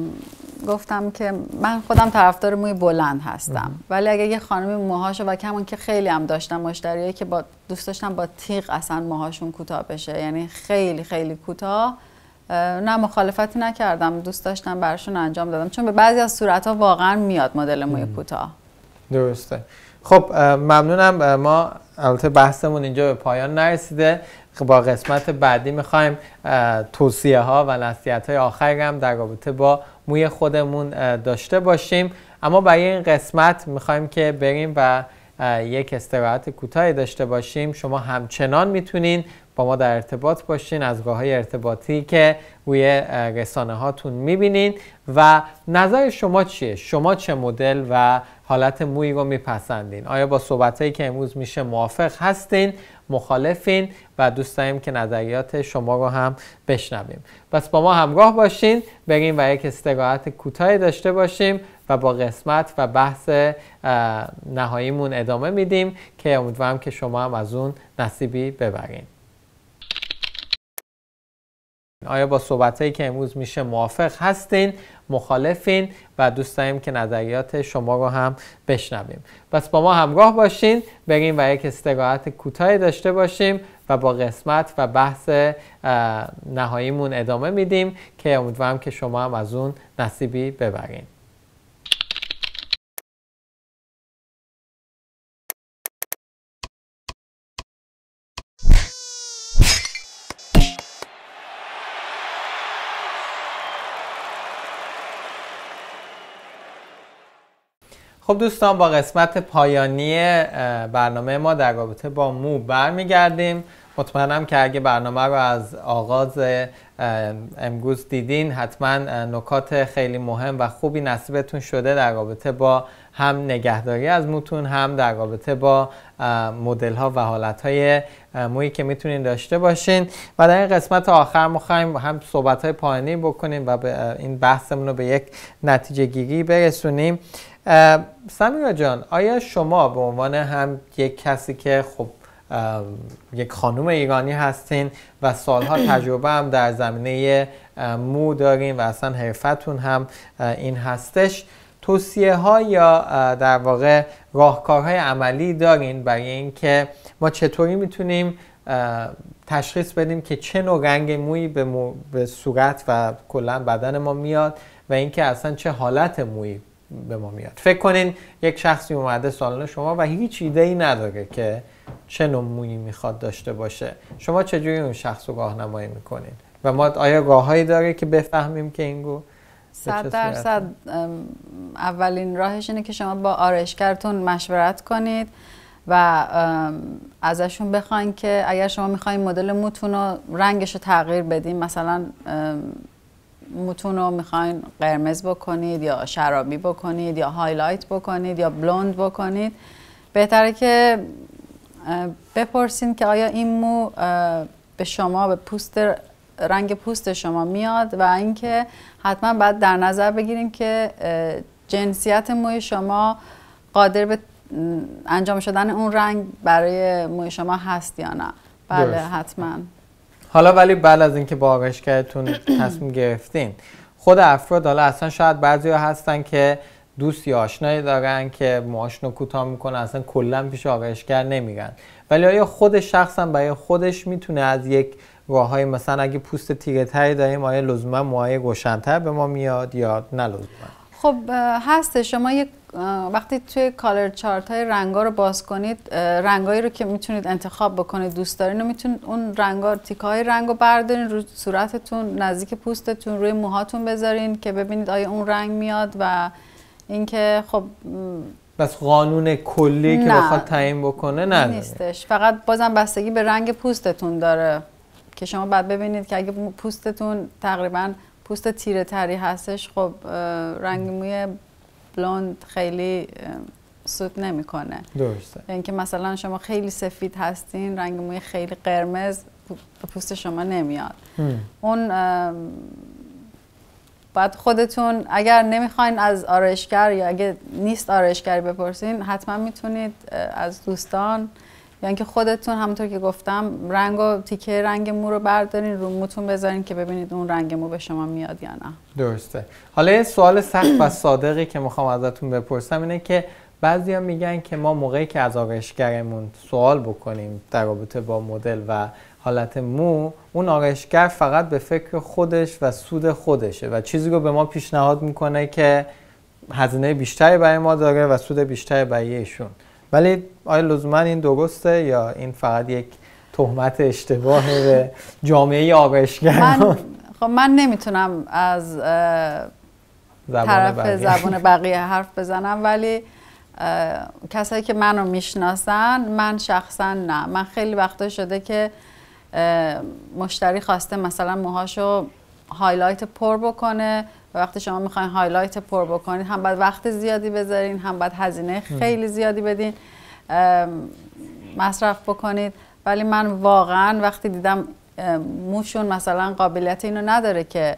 گفتم که من خودم طرفدار موی بلند هستم، ولی اگه یه خانمی موهاشو و کمون که خیلی هم داشتم مشتریایی که با دوست داشتن با تیغ اصلا موهاشون کوتاه بشه، یعنی خیلی خیلی کوتاه، نه مخالفتی نکردم، دوست داشتم براشون انجام دادم، چون به بعضی از صورت‌ها واقعا میاد مدل موی کوتاه. درسته. خب ممنونم. ما البته بحثمون اینجا به پایان نرسیده. با قسمت بعدی میخوایم توصیه ها و نصیحت های آخری هم در رابطه با موی خودمون داشته باشیم، اما برای این قسمت میخوایم که بریم و یک استراحت کوتاهی داشته باشیم. شما همچنان میتونین با ما در ارتباط باشین از راه‌های ارتباطی که روی رسانه هاتون میبینین و نظر شما چیه؟ شما چه مدل و حالت مویی رو میپسندین؟ آیا با صحبتایی که امروز میشه موافق هستین، مخالفین و دوست داریم که نظریات شما رو هم بشنویم؟ پس با ما همراه باشین، بریم و یک استراحت کوتاهی داشته باشیم و با قسمت و بحث نهاییمون ادامه میدیم که امیدوارم که شما هم از اون نصیبی ببرین. آیا با صحبتایی که امروز میشه موافق هستین، مخالفین و دوست داریم که نظریات شما رو هم بشنویم؟ پس با ما همراه باشین، بریم و یک استراحت کوتاهی داشته باشیم و با قسمت و بحث نهاییمون ادامه میدیم که امیدوارم که شما هم از اون نصیبی ببرین. خب دوستان، با قسمت پایانی برنامه ما در رابطه با مو برمیگردیم. مطمئنم که اگه برنامه رو از آغاز امروز دیدین حتما نکات خیلی مهم و خوبی نصیبتون شده در رابطه با هم نگهداری از موتون، هم در رابطه با مدل ها و حالت های مویی که میتونین داشته باشین. و در این قسمت آخر ما خواهیم هم صحبت های پایانی بکنیم و به این بحثمون رو به یک نتیجه گیری برسونیم. سمیرا جان، آیا شما به عنوان هم یک کسی که خب یک خانم ایرانی هستین و سالها تجربه هم در زمینه مو دارین و اصلا حرفتون هم این هستش، توصیه ها یا در واقع راهکارهای عملی دارین برای اینکه ما چطوری میتونیم تشخیص بدیم که چه نوع رنگ مویی به, مو، به صورت و کلا بدن ما میاد و اینکه اصلا چه حالت مویی به ما میاد؟ فکر کنین یک شخصی اومده سالن شما و هیچ ایده ای نداره که چه نوع مویی میخواد داشته باشه، شما چجوری اون شخص رو راهنمایی میکنین و ما آیا راههایی داره که بفهمیم که این رو صد درصد اولین راهش اینه که شما با آرایشگرتون مشورت کنید و ازشون بخواین که اگر شما میخواین مدل موتون رو رنگش رو تغییر بدین، مثلا موتون رو میخواین قرمز بکنید یا شرابی بکنید یا هایلایت بکنید یا بلوند بکنید، بهتره که بپرسین که آیا این مو به شما، به پوست، رنگ پوست شما میاد و اینکه حتما باید در نظر بگیریم که جنسیت موی شما قادر به انجام شدن اون رنگ برای موی شما هست یا نه. بله درست. حتما. حالا ولی بعد از اینکه با آرایشگرتون تصمیم گرفتین، خود افراد حالا اصلا شاید بعضیا هستن که دوست یا آشنایی دارن که موهاشون رو کوتاه میکنن، اصلا کلا پیش آرایشگر نمیرن، ولی آیا خود شخص هم برای خودش میتونه از یک راههای، مثلا اگه پوست تیره تری داریم آیا لزوما موهای روشن‌تر به ما میاد یا نه لزوما؟ خب هسته. شما یک وقتی توی کالر چارت های رنگا رو باز کنید، رنگایی رو که میتونید انتخاب بکنید دوست دارین و میتونید اون رنگا، تیکه های رنگو بردارین رو صورتتون، نزدیک پوستتون، روی موهاتون بذارین که ببینید آیا اون رنگ میاد. و اینکه خب بس قانون کلی که بخواد تعیین بکنه نه نیستش، فقط بازم بستگی به رنگ پوستتون داره که شما باید ببینید که اگه پوستتون تقریبا پوست تیره تری هستش، خب رنگ موی بلوند خیلی سود نمیکنه. درسته. یعنی که مثلا شما خیلی سفید هستین، رنگ موی خیلی قرمز به پوست شما نمیاد. هم. اون بعد خودتون اگر نمیخواین از آرایشگر یا اگه نیست آرایشگری بپرسین، حتما میتونید از دوستان یا اینکه خودتون همونطور که گفتم رنگ و تیکه رنگ مو رو بردارین رو موتون بذارین که ببینید اون رنگ مو به شما میاد یا نه. درسته. حالا یه سوال سخت و صادقی که میخوام ازتون بپرسم اینه که بعضیا میگن که ما موقعی که از آرایشگرمون سوال بکنیم در رابطه با مدل و حالت مو، اون آرایشگر فقط به فکر خودش و سود خودشه و چیزی رو به ما پیشنهاد میکنه که هزینه بیشتری برای ما داره و سود بیشتری برای ایشون. ولی آیا لزوما این درسته یا این فقط یک تهمت اشتباه به جامعه آرایشگر؟ من خب من نمیتونم از طرف بقیه. زبان بقیه حرف بزنم، ولی کسایی که منو میشناسن، من شخصا نه. من خیلی وقتا شده که مشتری خواسته مثلا موهاشو هایلایت پر بکنه و وقتی شما میخواین هایلایت پر بکنید هم باید وقت زیادی بذارین، هم باید هزینه خیلی زیادی بدین مصرف بکنید. ولی من واقعا وقتی دیدم موشون مثلا قابلیت اینو نداره که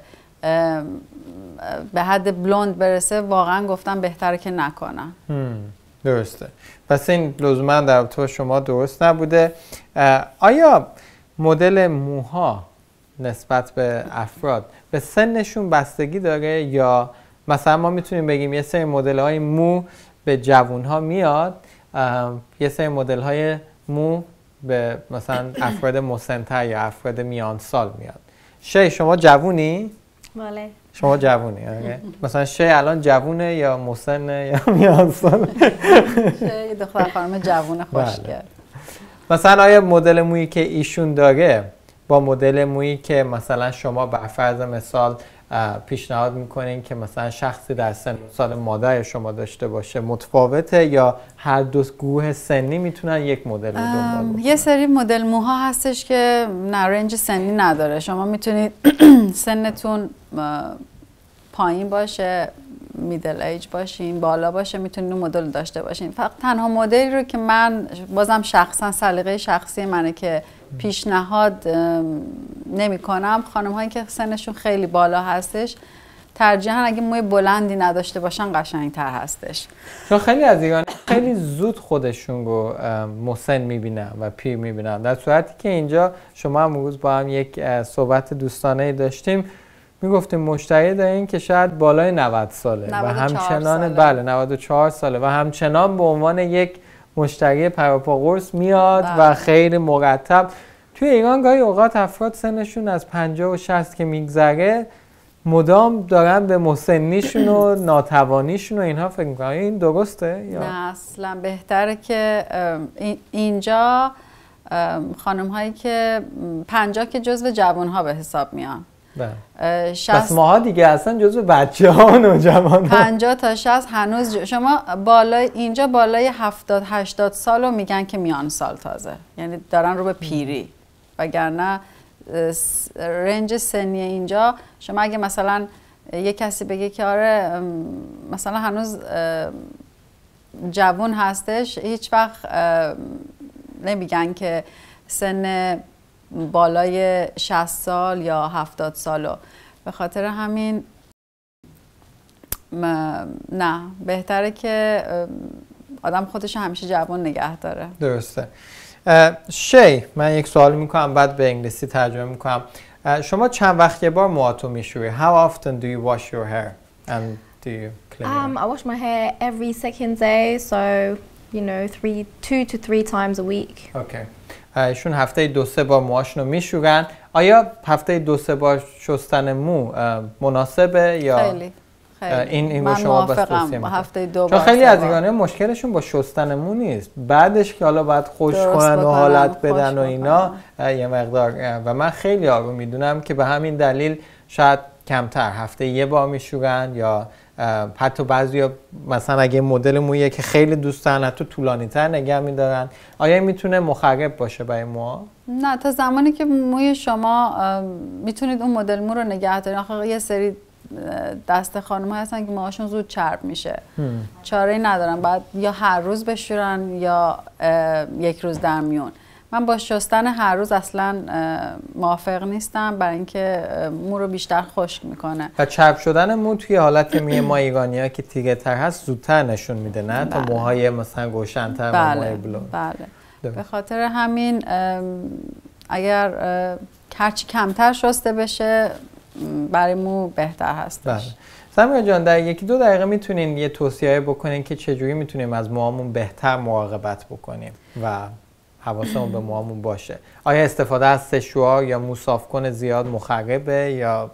به حد بلوند برسه، واقعا گفتم بهتره که نکنم. درسته. پس این لزوما در تو شما درست نبوده. آیا مدل موها نسبت به افراد به سنشون بستگی داره یا مثلا ما میتونیم بگیم یه سری مدل های مو به جوون ها میاد، یه سری مدل های مو به مثلا افراد مسن‌تر یا افراد میان سال میاد؟ شی شما جوونی؟ بله. شما جوونی؟ آره. مثلا شی الان جوونه یا مسنه یا میان سال؟ شی دختر خانم جوون خوشگل. مثلا آیا مدل مویی که ایشون داره با مدل مویی که مثلا شما بر فرض مثال پیشنهاد میکنین که مثلا شخصی در سن سال مادر شما داشته باشه متفاوته یا هر دو گروه سنی میتونن یک مدل رو دنبال بکنن؟ یه سری مدل موها هستش که نه رنج سنی نداره. شما میتونید سنتون پایین باشه، میدل ایج باشین، بالا باشه، میتونید اون مدل داشته باشین. فقط تنها مدلی رو که من بازم شخصا سلیقه شخصی منه که پیشنهاد نمی کنم، خانم هایی که سنشون خیلی بالا هستش ترجیحاً اگه موی بلندی نداشته باشن قشنگتر هستش. چون خیلی از ایرانی خیلی زود خودشون رو مسن میبینن و پیر میبینن، در صورتی که اینجا شما هم روز با هم یک صحبت دوستانه داشتیم میگفتیم مشتری دارین که شاید بالای نود ساله و همچنان بله نود و چهار ساله و همچنان به عنوان یک مشتری پروپا قرص میاد بله. و خیلی مرتب. توی ایران گاهی اوقات افراد سنشون از پنجاه و شصت که میگذره مدام دارن به مسنیشون و ناتوانیشون و اینها فکر میکنن. این درسته؟ یا؟ نه اصلا بهتره که اینجا خانم هایی که پنجاه که جزو جوان ها به حساب میان. بله. پس ماها دیگه اصلا جزو بچه ها و نوجوان ها. پنجاه تا شصت هنوز ج... شما بالای اینجا بالای هفتاد هشتاد سال رو میگن که میان سال تازه، یعنی دارن رو به پیری. وگرنه رنج سنی اینجا شما اگه مثلا یه کسی بگه که آره مثلا هنوز جوان هستش، هیچ وقت نمیگن که سن بالای شصت سال یا هفتاد سالو. به خاطر همین نه بهتره که آدم خودش همیشه جوان نگه داره. درسته. شی من یک سوال میکنم بعد به انگلیسی ترجمه میکنم. شما چند وقت یه بار موهاتو میشوری؟ How often do you wash your hair and do you clean it? Um, I wash my hair every second day, so you know three, two to three times a week. Okay. ایشون هفته دو سه بار موهاشونو میشورن. آیا هفته دو سه بار شستن مو مناسبه یا خیلی خیلی این این من شما موافقم هفته دو چون بار خیلی از ایرانی مشکلشون با شستن مو نیست، بعدش که حالا باید خوش کنن و حالت بدن و اینا یه مقدار. و من خیلی ها رو میدونم که به همین دلیل شاید کمتر هفته یه بار میشورن یا حتی بعضیا مثلا اگه مدل مویه که خیلی دوست دارن حتی طولانی تر نگه میدارن. آیا میتونه مخرب باشه برای موها؟ نه، تا زمانی که موی شما میتونید اون مدل مو رو نگه دارین. آخه یه سری دست خانم ها هستن که موهاشون زود چرب میشه، چاره‌ای ندارن، بعد یا هر روز بشورن یا یک روز در میون. من با شستن هر روز اصلا موافق نیستم، برای اینکه مو رو بیشتر خشک میکنه. و چرب شدن مو توی حالت میه ما ایرانی‌ها که تیره تر هست زودتر نشون میده، نه؟ تا موهای مثلا روشن‌تر و موهای بلوند. بله. به خاطر همین اگر هرچی کمتر شسته بشه برای مو بهتر هستش. بله. سمیرا جان در یکی دو دقیقه میتونین یه توصیه بکنین که چجوری میتونیم از موهامون بهتر مراقبت بکنیم و حواسمون به موهامون باشه؟ آیا استفاده از سشوار یا مو صافکن زیاد مخربه یا؟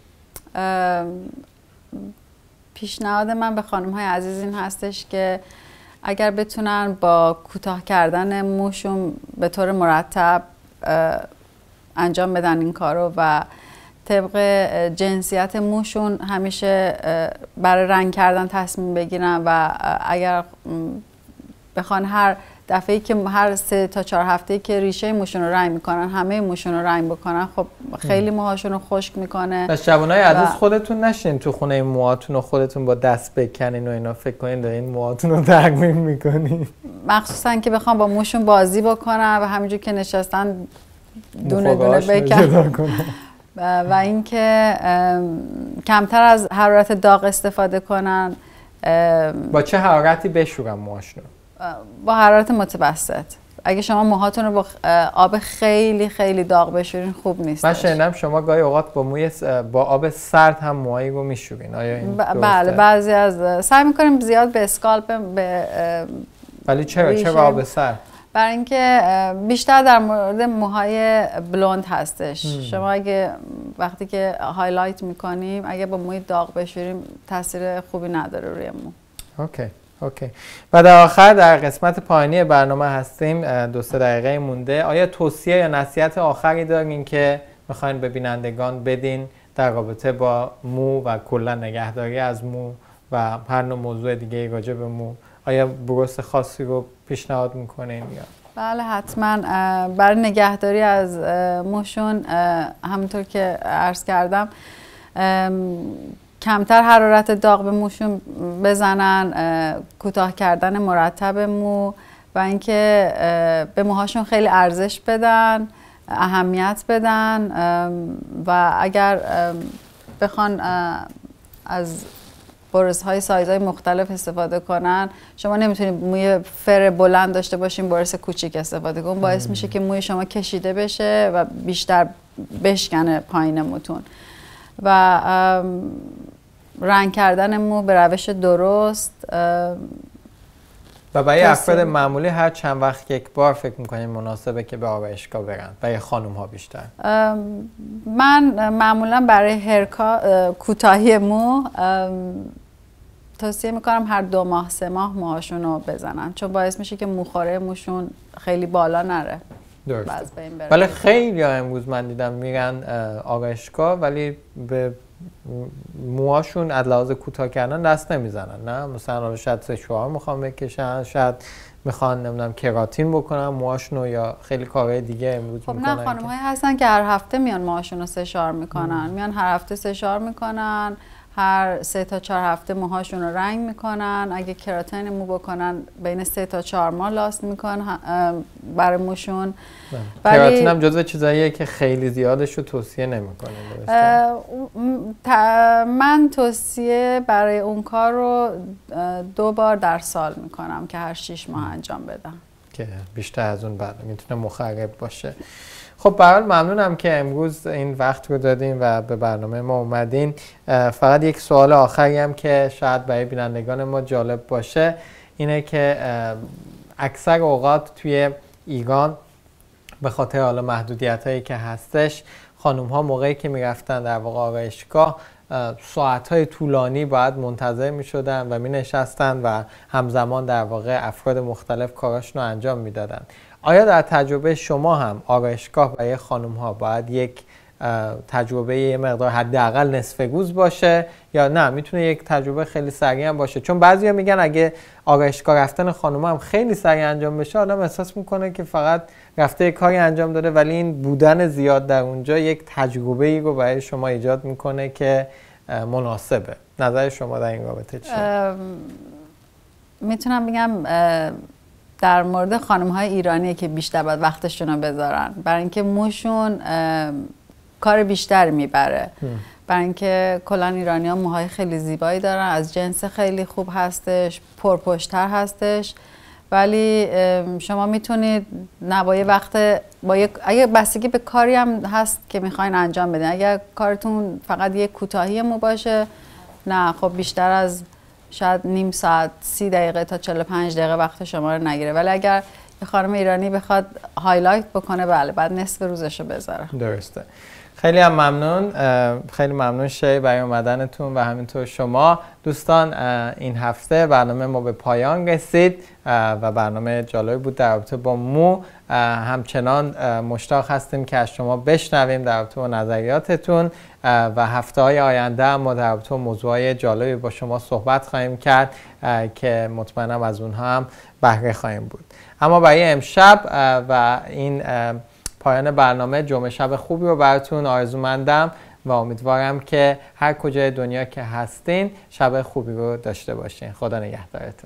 پیشنهاد من به خانم های عزیز این هستش که اگر بتونن با کوتاه کردن موشون به طور مرتب انجام بدن این کارو و طبق جنسیت موشون همیشه برای رنگ کردن تصمیم بگیرن و اگر بخوان هر دفعه‌ای که هر سه تا چهار هفته‌ای که ریشه موشون رو رنگ میکنن همه موشون رو رنگ بکنن، خب خیلی موهاشون رو خشک میکنه. پس جوانای عزیز خودتون نشین تو خونه موهاتون رو خودتون با دست بکنین و اینا فکر کنین دارین موهاتون رو ترمیم میکنین، مخصوصا که بخوام با موشون بازی بکنن و همینجور که نشستن دونه دونه بکنن و اینکه کمتر از حرارت داغ استفاده کنن. با چه حرارتی بشورن موهاشون؟ با حرارت متوسط. اگه شما موهاتون رو با آب خیلی خیلی داغ بشورین خوب نیست. من شنیدم شما گاهی اوقات با موی با آب سرد هم موهایی رو میشورین. آیا این درسته؟ بله، بعضی از سعی میکنیم زیاد به اسکالپ به ولی چرا چرا آب سرد؟ برای اینکه بیشتر در مورد موهای بلوند هستش. هم. شما اگه وقتی که هایلایت میکنیم اگه با موی داغ بشوریم تاثیر خوبی نداره روی مو. اوکی اوکی. و در آخر در قسمت پایانی برنامه هستیم، دو سه دقیقه مونده. آیا توصیه یا نصیحت آخری دارین که میخواین به بینندگان بدین در رابطه با مو و کلا نگهداری از مو و هر نوع موضوع دیگه راجع به مو، آیا بروس خاصی رو پیشنهاد میکنین یا؟ بله حتما. برای نگهداری از موشون همونطور که عرض کردم کمتر حرارت داغ به موشون بزنن، کوتاه کردن مرتب مو و اینکه به موهاشون خیلی ارزش بدن، اهمیت بدن و اگر بخوان از برس‌های سایزهای مختلف استفاده کنن، شما نمیتونید موی فر بلند داشته باشین برس کوچیک استفاده کنین، باعث میشه که موی شما کشیده بشه و بیشتر بشکنه پایین موتون. و رنگ کردن مو به روش درست و برای افراد معمولی هر چند وقت یک بار فکر میکنین مناسبه که به آرایشگاه برن؟ برای خانم ها بیشتر؟ من معمولا برای هرکا کوتاهی مو توصیه میکنم هر دو ماه سه ماه موهاشون رو بزنن، چون باعث میشه که موخوره موشون خیلی بالا نره. درسته. ولی خیلی ها امروز من دیدم میرن آرایشگاه ولی به موهاشون از لحاظ کوتاه کردن دست نمیزنن، نه مثلا شاید سشوار میخوان بکشن، شاید میخوان نمیدونم کراتین بکنن موهاشون یا خیلی کارهای دیگه امروز خب میکنن. نه خانم هایی هستن که هر هفته میان موهاشون رو سشوار میکنن، میان هر هفته سشوار میکنن، هر سه تا چهار هفته موهاشون رو رنگ میکنن، اگه کراتین مو بکنن بین سه تا چهار ماه لاست میکنن برای موشون. ولی کراتین هم جزو چیزاییه که خیلی زیادش رو توصیه نمیکنه. من توصیه برای اون کار رو دو بار در سال میکنم که هر شیش ماه انجام بدم که بیشتر از اون بعد میتونه مخرب باشه. خب برحال ممنونم که امروز این وقت رو دادین و به برنامه ما اومدین. فقط یک سوال آخری هم که شاید برای بینندگان ما جالب باشه اینه که اکثر اوقات توی ایران به خاطر حالا محدودیت هایی که هستش خانوم ها موقعی که میرفتن در واقع آرایشگاه ساعت های طولانی باید منتظر می شدن و می نشستن و همزمان در واقع افراد مختلف کاراشون رو انجام می دادن. آیا در تجربه شما هم آرایشگاه برای خانم ها باید یک تجربه یه مقدار حداقل نصف روز باشه یا نه میتونه یک تجربه خیلی سریع هم باشه؟ چون بعضیا میگن اگه آرایشگاه رفتن خانم هم خیلی سریع انجام بشه آدم احساس میکنه که فقط رفته کاری انجام داده، ولی این بودن زیاد در اونجا یک تجربه ای رو برای شما ایجاد میکنه که مناسبه. نظر شما در این رابطه چیه؟ میتونم بگم در مورد خانم های ایرانی که بیشتر باید وقتشون رو بذارن، برای اینکه موشون کار بیشتر میبره، برای اینکه کلا ایرانی ها موهای خیلی زیبایی دارن، از جنس خیلی خوب هستش، پرپشت‌تر هستش، ولی شما میتونید نبایه وقت با یک اگه بستگی به کاری هم هست که میخواین انجام بدین. اگر کارتون فقط یک کوتاهی مو باشه نه خب بیشتر از شاید نیم ساعت سی دقیقه تا چهل و پنج دقیقه وقت شما رو نگیره، ولی اگر یه خانم ایرانی بخواد هایلایت بکنه بله بعد نصف روزشو بذاره. درسته. خیلی هم ممنون، خیلی ممنون شی برای اومدنتون و همینطور شما دوستان. این هفته برنامه ما به پایان رسید و برنامه جالبی بود در رابطه با مو. همچنان مشتاق هستیم که از شما بشنویم در رابطه با نظریاتتون و هفته های آینده ما در رابطه با موضوعات جالبی با شما صحبت خواهیم کرد که مطمئنم از اونها هم بهره خواهیم بود. اما برای امشب و این پایان برنامه جمعه شب خوبی رو براتون آرزومندم و امیدوارم که هر کجای دنیا که هستین شب خوبی رو داشته باشین. خدا نگهدارتون.